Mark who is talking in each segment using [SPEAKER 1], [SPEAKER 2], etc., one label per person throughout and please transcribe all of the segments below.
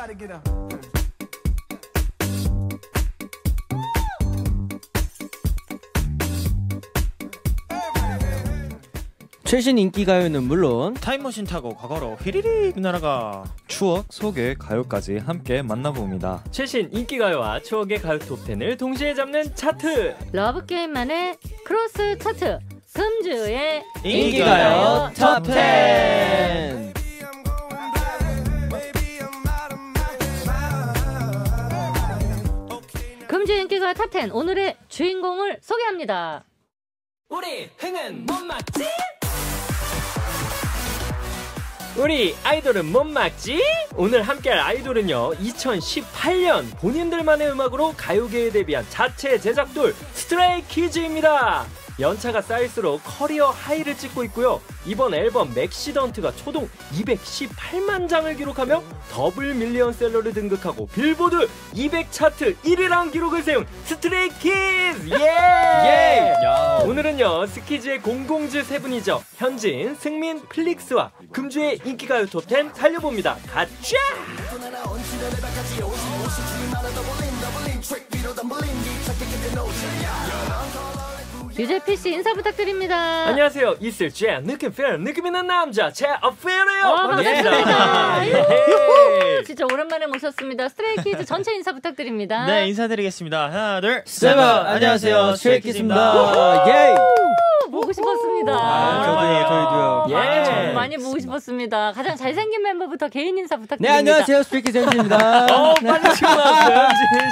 [SPEAKER 1] 최신 인기가요는 물론
[SPEAKER 2] 타임머신 타고 과거로 휘리릭 날아가
[SPEAKER 3] 추억, 소개, 가요까지 함께 만나봅니다.
[SPEAKER 4] 최신 인기가요와 추억의 가요 톱10을 동시에 잡는 차트.
[SPEAKER 5] 러브게임만의 크로스 차트. 금주의
[SPEAKER 1] 인기가요 톱10.
[SPEAKER 5] 금주 인기가요 톱10 오늘의 주인공을 소개합니다.
[SPEAKER 4] 우리 흥은 못 막지? 우리 아이돌은 못 막지? 오늘 함께할 아이돌은요 2018년 본인들만의 음악으로 가요계에 데뷔한 자체 제작돌 스트레이키즈입니다. 연차가 쌓일수록 커리어 하이를 찍고 있고요. 이번 앨범 맥시던트가 초동 218만 장을 기록하며 더블 밀리언셀러를 등극하고 빌보드 200 차트 1위랑 기록을 세운 스트레이키즈! 예! 오늘은요 스키즈의 공공주 세 분이죠. 현진, 승민, 필릭스와 금주의 인기가요 톱10 살려봅니다. 가자!
[SPEAKER 5] 유재피씨 인사 부탁드립니다.
[SPEAKER 4] 안녕하세요. 있을 제 느낌 느낌 있는 남자 제어필이에요.
[SPEAKER 5] 반갑습니다.
[SPEAKER 4] 예.
[SPEAKER 5] 진짜 오랜만에 모셨습니다. 스트레이키즈 전체 인사 부탁드립니다.
[SPEAKER 2] 네, 인사드리겠습니다. 하나, 둘,
[SPEAKER 1] 셋. 안녕하세요. 스트레이키즈입니다. 예.
[SPEAKER 5] 보고 싶었습니다.
[SPEAKER 1] 저희도요.
[SPEAKER 5] 예. 정말 많이 보고 싶었습니다. 가장 잘생긴 멤버부터 개인 인사
[SPEAKER 1] 네,
[SPEAKER 5] 부탁드립니다.
[SPEAKER 1] 안녕하세요. 스트레이키즈 현진입니다.
[SPEAKER 4] 빨리 치고 나왔어요, 현진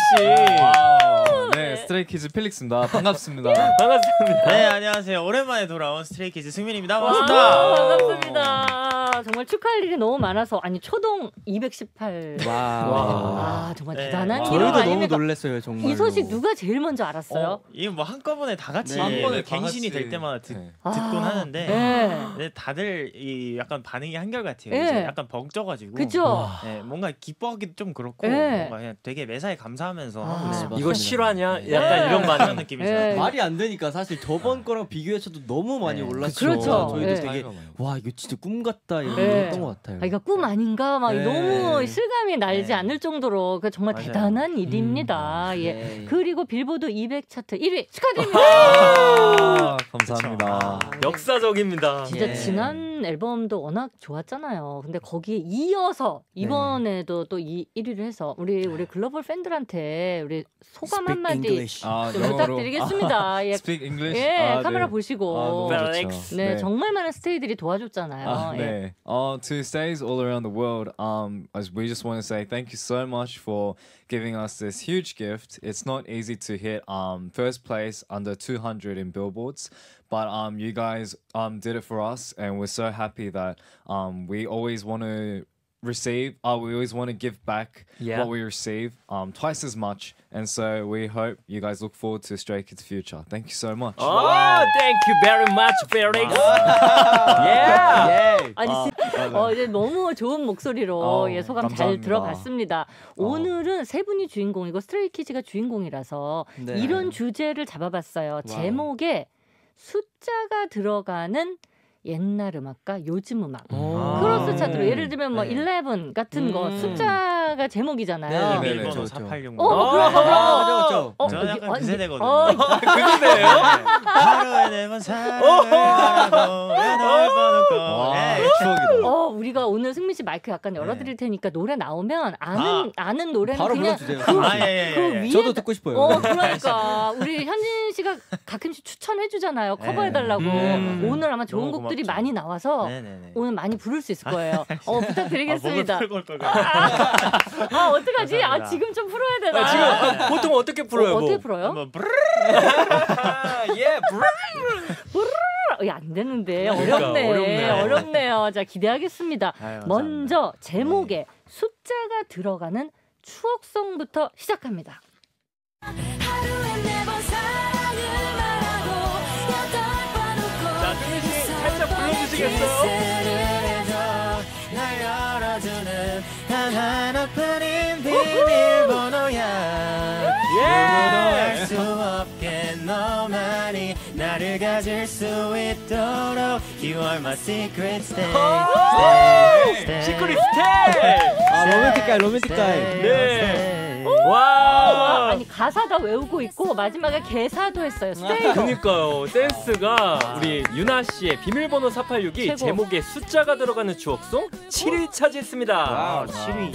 [SPEAKER 4] 씨.
[SPEAKER 3] 네, 스트레이키즈 필릭스입니다. 반갑습니다.
[SPEAKER 4] 반갑습니다.
[SPEAKER 2] 네, 안녕하세요. 오랜만에 돌아온 스트레이키즈 승민입니다.
[SPEAKER 5] 반갑습니다.
[SPEAKER 2] 반갑습니다.
[SPEAKER 5] 반갑습니다. 정말 축하할 일이 너무 많아서 아니 초동 218.
[SPEAKER 1] 와.
[SPEAKER 5] 정말
[SPEAKER 2] 네.
[SPEAKER 5] 대단한
[SPEAKER 1] 저희도
[SPEAKER 5] 기록
[SPEAKER 1] 너무
[SPEAKER 5] 아닙니까?
[SPEAKER 1] 놀랐어요, 정말.
[SPEAKER 5] 이 소식 누가 제일 먼저 알았어요?
[SPEAKER 2] 이게 뭐 한꺼번에 다 같이
[SPEAKER 3] 네. 한꺼번에 다
[SPEAKER 2] 갱신이
[SPEAKER 3] 같이.
[SPEAKER 2] 될 때마다
[SPEAKER 3] 네.
[SPEAKER 2] 듣곤 하는데
[SPEAKER 5] 네.
[SPEAKER 2] 네, 다들 이 약간 반응이 한결같아요.
[SPEAKER 5] 네.
[SPEAKER 2] 이제 약간 벙쪄가지고
[SPEAKER 5] 그죠?
[SPEAKER 2] 네, 뭔가 기뻐하기도 좀 그렇고
[SPEAKER 5] 네.
[SPEAKER 2] 뭔가 그냥 되게 매사에 감사하면서 하고 있습니다.
[SPEAKER 4] 이거 실화냐?
[SPEAKER 2] 네.
[SPEAKER 4] 약간 이런
[SPEAKER 2] 그런
[SPEAKER 4] 반응.
[SPEAKER 2] 느낌이죠.
[SPEAKER 5] 네.
[SPEAKER 1] 말이 안 되니까 사실 저번 거랑 비교해서도 너무 많이
[SPEAKER 2] 네.
[SPEAKER 1] 올랐죠.
[SPEAKER 5] 그렇죠.
[SPEAKER 1] 저희도
[SPEAKER 5] 네.
[SPEAKER 1] 되게 와 이거 진짜 꿈 같다 이런
[SPEAKER 5] 네.
[SPEAKER 1] 했던 것 같아요.
[SPEAKER 5] 아, 이거 꿈 아닌가 막
[SPEAKER 1] 네.
[SPEAKER 5] 너무 실감이 날지
[SPEAKER 2] 네.
[SPEAKER 5] 않을 정도로 그 정말
[SPEAKER 2] 맞아요.
[SPEAKER 5] 대단한 일입니다. 예.
[SPEAKER 1] 네.
[SPEAKER 5] 그리고 빌보드 200 차트 1위 축하드립니다.
[SPEAKER 3] 아, 감사합니다.
[SPEAKER 4] 역사적입니다.
[SPEAKER 5] 진짜
[SPEAKER 1] 예.
[SPEAKER 5] 지난 앨범도 워낙 좋았잖아요. 근데 거기에 이어서 이번에도 또 1위를 해서 우리 글로벌 팬들한테 우리 소감
[SPEAKER 1] Speak
[SPEAKER 5] 한마디
[SPEAKER 1] English.
[SPEAKER 5] 좀 부탁드리겠습니다. 예.
[SPEAKER 3] Speak English?
[SPEAKER 5] 예, 카메라
[SPEAKER 3] 네.
[SPEAKER 5] 보시고.
[SPEAKER 3] 너무
[SPEAKER 4] FELIX.
[SPEAKER 3] 좋죠.
[SPEAKER 5] 네, 정말 많은 스테이들이 도와줬잖아요. 예.
[SPEAKER 3] 네. To stays all around the world, as we just want to say thank you so much for giving us this huge gift. It's not easy to hit first place under 200 in billboards, but you guys did it for us, and we're so happy that we always want to receive. We always want to give back what we receive twice as much, and so we hope you guys look forward to Stray Kids' future. Thank you so much.
[SPEAKER 4] Oh, thank you very much, FELIX.
[SPEAKER 1] 예.
[SPEAKER 5] 아니 이제 너무 좋은 목소리로 예, 소감 잘
[SPEAKER 3] 감사합니다.
[SPEAKER 5] 들어봤습니다. 오늘은 세 분이 주인공이고 스트레이키즈가 주인공이라서
[SPEAKER 1] 네.
[SPEAKER 5] 이런 주제를 잡아봤어요. 제목에 숫자가 들어가는 옛날 음악과 요즘 음악 크로스 차트로 예를 들면 뭐 11 같은 거 숫자가 제목이잖아요.
[SPEAKER 3] 네,
[SPEAKER 2] 일본어
[SPEAKER 3] 그렇죠.
[SPEAKER 2] 486.
[SPEAKER 5] 그럼
[SPEAKER 1] 그렇죠.
[SPEAKER 2] 저는 약간 그 세대거든요.
[SPEAKER 4] 그 노래예요?
[SPEAKER 2] 하루에 4번 사랑을 하라고 널 번호고.
[SPEAKER 3] 추억이다.
[SPEAKER 5] 우리가 오늘 승민 씨 마이크 약간 열어드릴 테니까 노래 나오면 아는 노래는
[SPEAKER 1] 바로
[SPEAKER 5] 그냥
[SPEAKER 1] 불러주세요.
[SPEAKER 5] 그 위에
[SPEAKER 1] 저도 듣고 싶어요.
[SPEAKER 5] 그러니까 우리 현진 씨가 가끔씩 추천해주잖아요. 커버해달라고. 오늘 아마 좋은
[SPEAKER 2] 너무
[SPEAKER 5] 곡들이
[SPEAKER 2] 고맙죠.
[SPEAKER 5] 많이 나와서
[SPEAKER 2] 네네네.
[SPEAKER 5] 오늘 많이 부를 수 있을 거예요. 부탁드리겠습니다.
[SPEAKER 2] 목을 풀고 올 걸.
[SPEAKER 5] 어떡하지?
[SPEAKER 2] 감사합니다.
[SPEAKER 5] 지금 좀 풀어야 되나?
[SPEAKER 4] 지금 보통 어떻게 풀어요?
[SPEAKER 5] 어떻게
[SPEAKER 4] 뭐?
[SPEAKER 5] 풀어요?
[SPEAKER 2] 한번 브르르.
[SPEAKER 4] 예,
[SPEAKER 5] 안 되는데
[SPEAKER 4] 그러니까,
[SPEAKER 5] 어렵네.
[SPEAKER 4] 어렵네.
[SPEAKER 5] 어렵네요. 자, 기대하겠습니다.
[SPEAKER 2] 아유,
[SPEAKER 5] 먼저 제목에 숫자가 들어가는 추억송부터 시작합니다.
[SPEAKER 4] 자, 승민 씨 살짝 불러주시겠어요?
[SPEAKER 2] 날 열어주는 단 하나뿐인 비밀번호야. 누구도 알 수 없게 너만이 나를 가질 수 있도록 You are my secret stay.
[SPEAKER 4] 시크릿 스테이.
[SPEAKER 1] 아 로맨틱가이 로맨틱가이.
[SPEAKER 4] 네.
[SPEAKER 5] 와,
[SPEAKER 4] 와.
[SPEAKER 5] 아니 가사 다 외우고 있고 마지막에 개사도 했어요. 스테이.
[SPEAKER 4] 그니까요. 센스가 우리 유나 씨의 비밀번호 486이
[SPEAKER 5] 최고.
[SPEAKER 4] 제목에 숫자가 들어가는 추억송 7위 차지했습니다.
[SPEAKER 2] 아, 7위.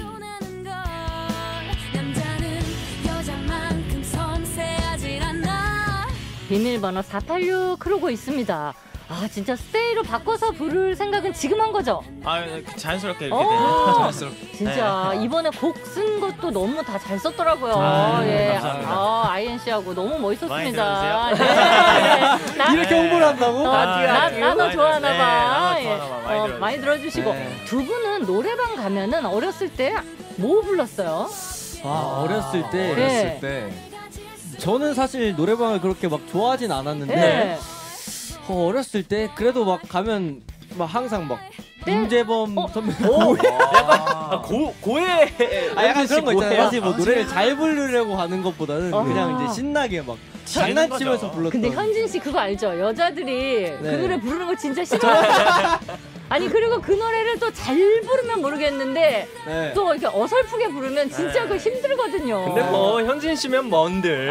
[SPEAKER 5] 비밀번호 486 흐르고 있습니다. 아 진짜 스테이로 바꿔서 부를 생각은 지금 한 거죠?
[SPEAKER 2] 아, 자연스럽게 이렇게 되네요.
[SPEAKER 3] 자연스럽게.
[SPEAKER 5] 진짜 이번에 곡 쓴 것도 너무 다 잘 썼더라고요. 예.
[SPEAKER 2] 감사합니다.
[SPEAKER 5] INC하고 너무
[SPEAKER 2] 많이
[SPEAKER 5] 멋있었습니다.
[SPEAKER 2] 들어주세요.
[SPEAKER 5] 네.
[SPEAKER 1] 이렇게 홍보를 한다고?
[SPEAKER 5] 나너 좋아하나 봐.
[SPEAKER 2] 나너
[SPEAKER 5] 예.
[SPEAKER 2] 좋아하나 봐. 많이 들어주세요.
[SPEAKER 5] 많이 들어주시고
[SPEAKER 1] 네.
[SPEAKER 5] 두 분은 노래방 가면은 어렸을 때 뭐 불렀어요?
[SPEAKER 1] 아 어렸을 때
[SPEAKER 5] 네.
[SPEAKER 3] 어렸을 때
[SPEAKER 1] 저는 사실 노래방을 그렇게 막 좋아하진 않았는데
[SPEAKER 5] 네.
[SPEAKER 1] 어렸을 때 그래도 막 가면 막 항상 막
[SPEAKER 5] 네?
[SPEAKER 1] 임재범 선배
[SPEAKER 4] 약간 고해.
[SPEAKER 1] 약간 그런 거 있잖아요.
[SPEAKER 4] 고해야.
[SPEAKER 1] 사실 뭐 노래를 잘 부르려고 하는 것보다는 그냥 이제 신나게 막 장난치면서 불렀던.
[SPEAKER 5] 근데 현진 씨 그거 알죠? 여자들이 그
[SPEAKER 1] 네.
[SPEAKER 5] 노래 부르는 거 진짜 싫어해요. 아니 그리고 그 노래를 또 잘 부르면 모르겠는데
[SPEAKER 1] 네.
[SPEAKER 5] 또 이렇게 어설프게 부르면 진짜 그거 힘들거든요.
[SPEAKER 4] 근데 뭐 현진 씨면 뭔들.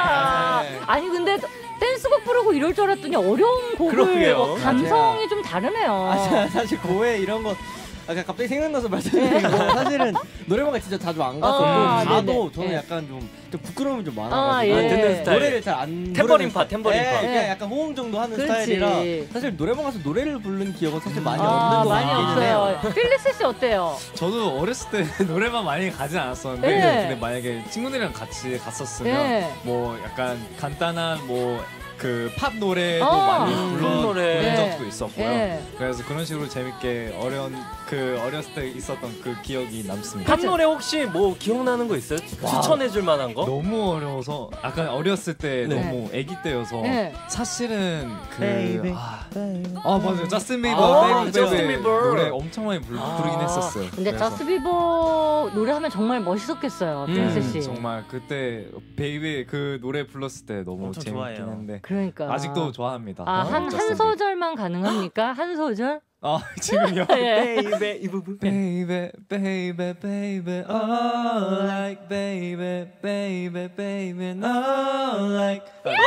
[SPEAKER 5] 아니 근데 댄스곡 부르고 이럴 줄 알았더니 어려운 곡을
[SPEAKER 4] 그러게요.
[SPEAKER 5] 감성이 좀 다르네요.
[SPEAKER 1] 아, 사실 고해 이런 거 그냥 갑자기 생각나서 말씀드린 거 사실은 노래방을 진짜 자주 안 갔었고 가도
[SPEAKER 5] 네네.
[SPEAKER 1] 저는
[SPEAKER 5] 네.
[SPEAKER 1] 약간 좀 부끄러움이 좀
[SPEAKER 5] 아,
[SPEAKER 1] 많아가지고
[SPEAKER 5] 예.
[SPEAKER 4] 듣는 스타일.
[SPEAKER 1] 노래를 잘 안
[SPEAKER 4] 템버린파, 템버린파.
[SPEAKER 1] 예, 그냥
[SPEAKER 5] 네.
[SPEAKER 1] 약간 호응 정도 하는
[SPEAKER 5] 그렇지.
[SPEAKER 1] 스타일이라 사실 노래방 가서 노래를 부르는 기억은 사실 많이
[SPEAKER 5] 아,
[SPEAKER 1] 없는 것
[SPEAKER 5] 많이
[SPEAKER 1] 같기는 해요.
[SPEAKER 5] 없어요. 필릭스 씨 어때요?
[SPEAKER 3] 저도 어렸을 때 노래방 많이 가진 않았었는데
[SPEAKER 5] 네.
[SPEAKER 3] 근데 만약에 친구들이랑 같이 갔었으면
[SPEAKER 5] 네.
[SPEAKER 3] 뭐 약간 간단한 뭐 그 팝 노래도
[SPEAKER 5] 아,
[SPEAKER 3] 많이
[SPEAKER 4] 그런 노래.
[SPEAKER 3] 부른
[SPEAKER 5] 네.
[SPEAKER 3] 적도 있었고요.
[SPEAKER 5] 네.
[SPEAKER 3] 그래서 그런 식으로 재밌게 어렸을 때 있었던 그 기억이 남습니다.
[SPEAKER 4] 팝 노래 혹시 뭐 기억나는 거 있어요? 추천해줄 만한 거?
[SPEAKER 3] 너무 어려워서 약간 어렸을 때
[SPEAKER 1] 네.
[SPEAKER 3] 너무 아기 때여서
[SPEAKER 5] 네.
[SPEAKER 3] 사실은 그
[SPEAKER 2] Baby,
[SPEAKER 3] 맞아요. 저스틴 비버
[SPEAKER 4] 아,
[SPEAKER 3] 베이비
[SPEAKER 4] 저스틴
[SPEAKER 3] 베이비
[SPEAKER 4] 비버.
[SPEAKER 3] 노래 엄청 많이 부르긴 했었어요.
[SPEAKER 5] 근데
[SPEAKER 3] 그래서
[SPEAKER 5] 저스트 비버 노래하면 정말 멋있었겠어요, 필릭스 씨.
[SPEAKER 3] 정말 그때 베이비 그 노래 불렀을 때 너무
[SPEAKER 2] 엄청
[SPEAKER 3] 재밌긴
[SPEAKER 2] 좋아해요.
[SPEAKER 3] 했는데
[SPEAKER 5] 그러니까
[SPEAKER 3] 아직도 좋아합니다.
[SPEAKER 5] 한
[SPEAKER 3] 저스틴
[SPEAKER 5] 소절만 가능합니까? 한 소절?
[SPEAKER 3] 지금요?
[SPEAKER 5] 예.
[SPEAKER 4] 베이베 이 부분.
[SPEAKER 3] Baby, baby, baby, oh, like baby, baby, baby, no, like.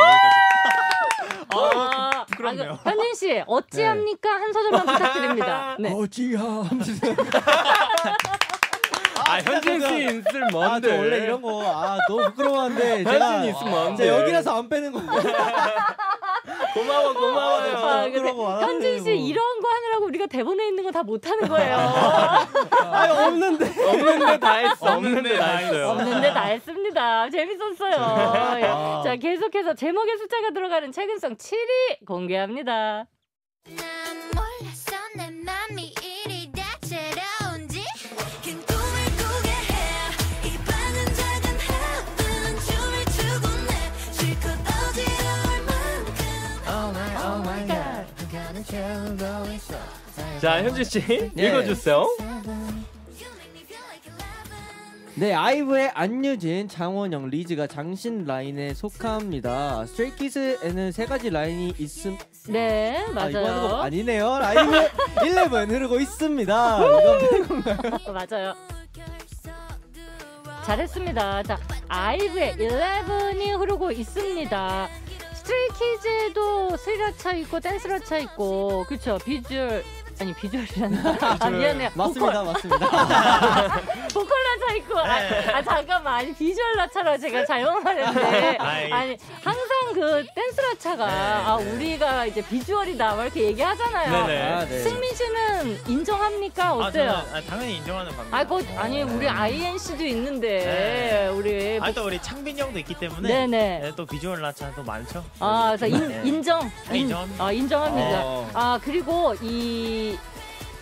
[SPEAKER 3] 부끄럽네요.
[SPEAKER 5] 현진 씨 어찌합니까? 한 소절만 부탁드립니다. 네.
[SPEAKER 1] 어찌야.
[SPEAKER 4] 아 현진 씨 인슬
[SPEAKER 1] 아, 저
[SPEAKER 4] 뭔데?
[SPEAKER 1] 원래 이런 거 너무 부끄러워하는데
[SPEAKER 4] 현진
[SPEAKER 1] 제가
[SPEAKER 4] 있으면 뭔데?
[SPEAKER 1] 진짜 여기라서 안 빼는 건데.
[SPEAKER 4] 고마워요.
[SPEAKER 5] 근데
[SPEAKER 1] 그런 거안 하는데,
[SPEAKER 5] 현진 씨
[SPEAKER 1] 뭐.
[SPEAKER 5] 이런 거 하느라고 우리가 대본에 있는 거 다 못하는 거예요.
[SPEAKER 1] 없는데.
[SPEAKER 4] 없는데 다 했어. 없는데 다 했어요.
[SPEAKER 5] 없는데 다 했습니다. 재밌었어요. 예.
[SPEAKER 1] 아.
[SPEAKER 5] 자 계속해서 제목에 숫자가 들어가는 최근성 7위 공개합니다.
[SPEAKER 6] 난 몰랐어 내 맘이 이리 다채로운지 긴 꿈을 꾸게 해이 방은 작은 heaven 춤을 추고 내 실컷 어지러울 만큼
[SPEAKER 2] Oh my god, 가는 채우고 있어.
[SPEAKER 4] 자 현진 씨
[SPEAKER 1] 네.
[SPEAKER 4] 읽어주세요.
[SPEAKER 6] You make me feel like 11
[SPEAKER 1] 네, 아이브의 안유진, 장원영, 리즈가 장신 라인에 속합니다. 스트레이키즈에는 세 가지 라인이 있음.
[SPEAKER 5] 네
[SPEAKER 1] 이거 하는 거
[SPEAKER 5] 맞아요.
[SPEAKER 1] 아니네요. 아이브 11 흐르고 있습니다. 이거 빼는 건가요?
[SPEAKER 5] 맞아요. 잘했습니다. 자 아이브의 11이 흐르고 있습니다. 스트레이키즈도 스리라차 있고 댄스라차 있고 그렇죠. 비주얼이란다. 아 미안해요.
[SPEAKER 1] 맞습니다, 맞습니다.
[SPEAKER 5] 보컬라차 있고 잠깐만 아니 비주얼라차라 제가 잘못 말했는데 아니 항상 그 댄스라차가 우리가 이제 비주얼이다 막 이렇게 얘기하잖아요.
[SPEAKER 4] 네네.
[SPEAKER 1] 아, 네.
[SPEAKER 5] 승민 씨는 인정합니까? 어때요?
[SPEAKER 2] 저는 당연히 인정하는 겁니다.
[SPEAKER 5] 아니 우리 INC도 있는데 우리
[SPEAKER 2] 또 우리 창빈 형도 있기 때문에
[SPEAKER 5] 네네.
[SPEAKER 2] 또 비주얼 라차 또 많죠.
[SPEAKER 5] 그래서 인정.
[SPEAKER 2] 인정합니다.
[SPEAKER 5] 인정합니다.
[SPEAKER 3] 어.
[SPEAKER 5] 그리고 이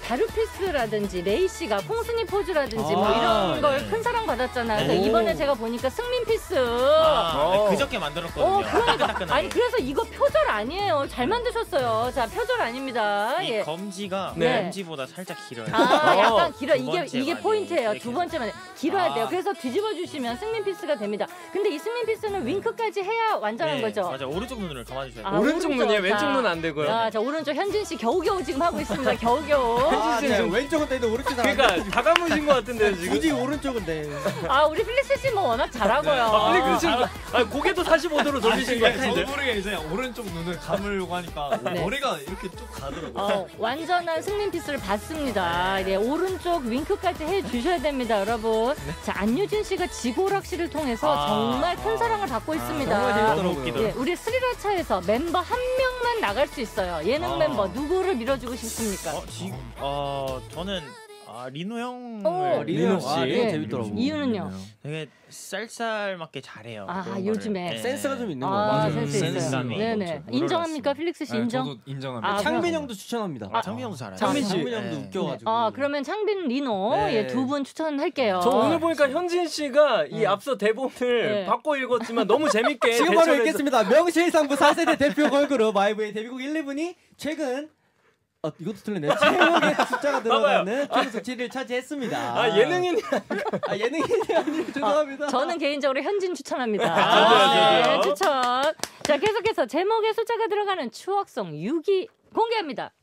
[SPEAKER 5] 다루피스라든지 레이 씨가 콩순이 포즈라든지 뭐 이런 걸 큰 사랑 받았잖아요. 그래서 이번에 제가 보니까 승민 피스.
[SPEAKER 2] 그저께 만들었거든요.
[SPEAKER 5] 그러니까. 아니 그래서 이거 표절 아니에요. 잘 만드셨어요. 자, 표절 아닙니다.
[SPEAKER 2] 이
[SPEAKER 5] 예.
[SPEAKER 2] 검지가
[SPEAKER 5] 네.
[SPEAKER 2] 검지보다 살짝 길어요.
[SPEAKER 5] 약간 길어.
[SPEAKER 2] 두 번째
[SPEAKER 5] 이게
[SPEAKER 2] 많이
[SPEAKER 5] 포인트예요.
[SPEAKER 2] 이렇게
[SPEAKER 5] 두 번째만 길어야 돼요. 그래서 뒤집어 주시면 승민 피스가 됩니다. 근데 이 승민 피스는 윙크까지 해야 완전한 거죠.
[SPEAKER 2] 맞아. 오른쪽 눈을 감아주셔야 돼요.
[SPEAKER 4] 오른쪽 눈이에요. 왼쪽 눈 안 되고요.
[SPEAKER 5] 자, 오른쪽 현진 씨 겨우겨우 지금 하고 있습니다. 겨우겨우.
[SPEAKER 1] 왼쪽은 되는데 오른쪽은 안
[SPEAKER 4] 그러니까
[SPEAKER 1] 돼.
[SPEAKER 4] 다 감으신 것 같은데요 지금.
[SPEAKER 1] 굳이 오른쪽은 돼.
[SPEAKER 5] 우리 필릭스 씨 뭐 워낙 잘하고요.
[SPEAKER 4] 필릭스 지금 고개도 45도로 돌리신 것 같은데.
[SPEAKER 3] 저도 모르게 이제 오른쪽 눈을 감으려고 하니까 머리가 이렇게 쭉 가더라고요.
[SPEAKER 5] 완전한 승민 피스를 봤습니다. 네, 오른쪽 윙크까지 해주셔야 됩니다, 여러분. 자, 안유진 씨가 지고락실을 통해서 정말 큰 사랑을 받고 있습니다.
[SPEAKER 2] 너무 웃기더라고요.
[SPEAKER 5] 예, 우리 스리라차에서 멤버 한 명만 나갈 수 있어요. 예능 member 누구를 밀어주고 싶습니까?
[SPEAKER 2] 저는 리노 형을
[SPEAKER 1] 리노 씨
[SPEAKER 5] 예.
[SPEAKER 1] 재밌더라고.
[SPEAKER 5] 이유는요?
[SPEAKER 2] 되게 쌀쌀맞게 잘해요.
[SPEAKER 5] 요즘에
[SPEAKER 2] 네.
[SPEAKER 1] 센스가 좀 있는 거 같아요.
[SPEAKER 5] 센스 있어요.
[SPEAKER 2] 센스감이
[SPEAKER 5] 네네.
[SPEAKER 2] 좀
[SPEAKER 5] 인정합니까, 필릭스 씨 인정?
[SPEAKER 3] 저도 인정합니다.
[SPEAKER 1] 창빈 형도 추천합니다.
[SPEAKER 2] 창빈 형도 잘해요.
[SPEAKER 1] 창빈
[SPEAKER 5] 씨.
[SPEAKER 1] 형도
[SPEAKER 2] 네.
[SPEAKER 1] 웃겨가지고.
[SPEAKER 5] 그러면 창빈, 리노
[SPEAKER 1] 네.
[SPEAKER 5] 두 분 추천할게요.
[SPEAKER 4] 저 오늘 보니까 현진 씨가 이 앞서 대본을
[SPEAKER 5] 네.
[SPEAKER 4] 바꿔 읽었지만 너무 재밌게
[SPEAKER 1] 지금 바로
[SPEAKER 4] 대처를 해서-
[SPEAKER 1] 읽겠습니다. 명실상부 4세대 대표 걸그룹 아이브의 데뷔곡 11이 최근 이것도 틀렸네. 제목에 숫자가 들어가는 최근 7위를 차지했습니다.
[SPEAKER 4] 예능인이
[SPEAKER 1] 예능인이 아니고 죄송합니다.
[SPEAKER 5] 저는 개인적으로 현진 추천합니다.
[SPEAKER 4] 저도요.
[SPEAKER 5] 네, 추천. 자, 계속해서 제목에 숫자가 들어가는 추억송 6위 공개합니다.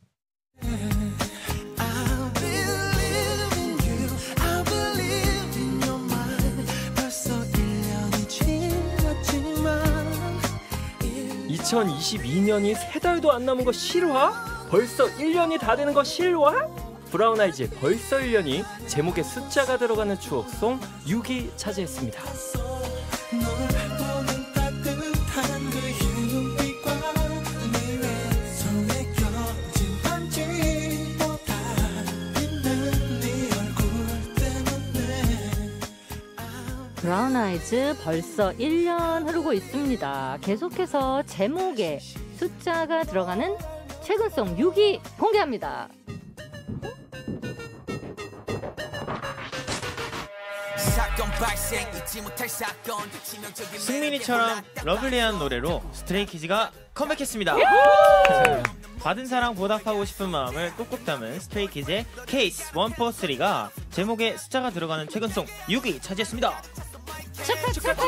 [SPEAKER 6] I believe in you. I believe in your mind. 벌써 1년이 지났지만
[SPEAKER 4] 2022년이 3달도 안 남은 거 실화? 벌써 1년이 다 되는 거 실화? 브라운 아이즈의 벌써 1년이 제목에 숫자가 들어가는 추억송 6위 차지했습니다.
[SPEAKER 6] 널 보는 따뜻한 그 흰빛과 네 손에 껴진 반지보다 빛난 네 얼굴 때문에
[SPEAKER 5] 브라운 아이즈 벌써 1년 흐르고 있습니다. 계속해서 제목에 숫자가 들어가는 최근송 6위 공개합니다.
[SPEAKER 2] 승민이처럼 러블리한 노래로 스트레이키즈가 컴백했습니다. 받은 사랑 보답하고 싶은 마음을 꾹꾹 담은 스트레이키즈의 케이스 143가 제목에 숫자가 들어가는 최근송 6위 차지했습니다.
[SPEAKER 5] 축하.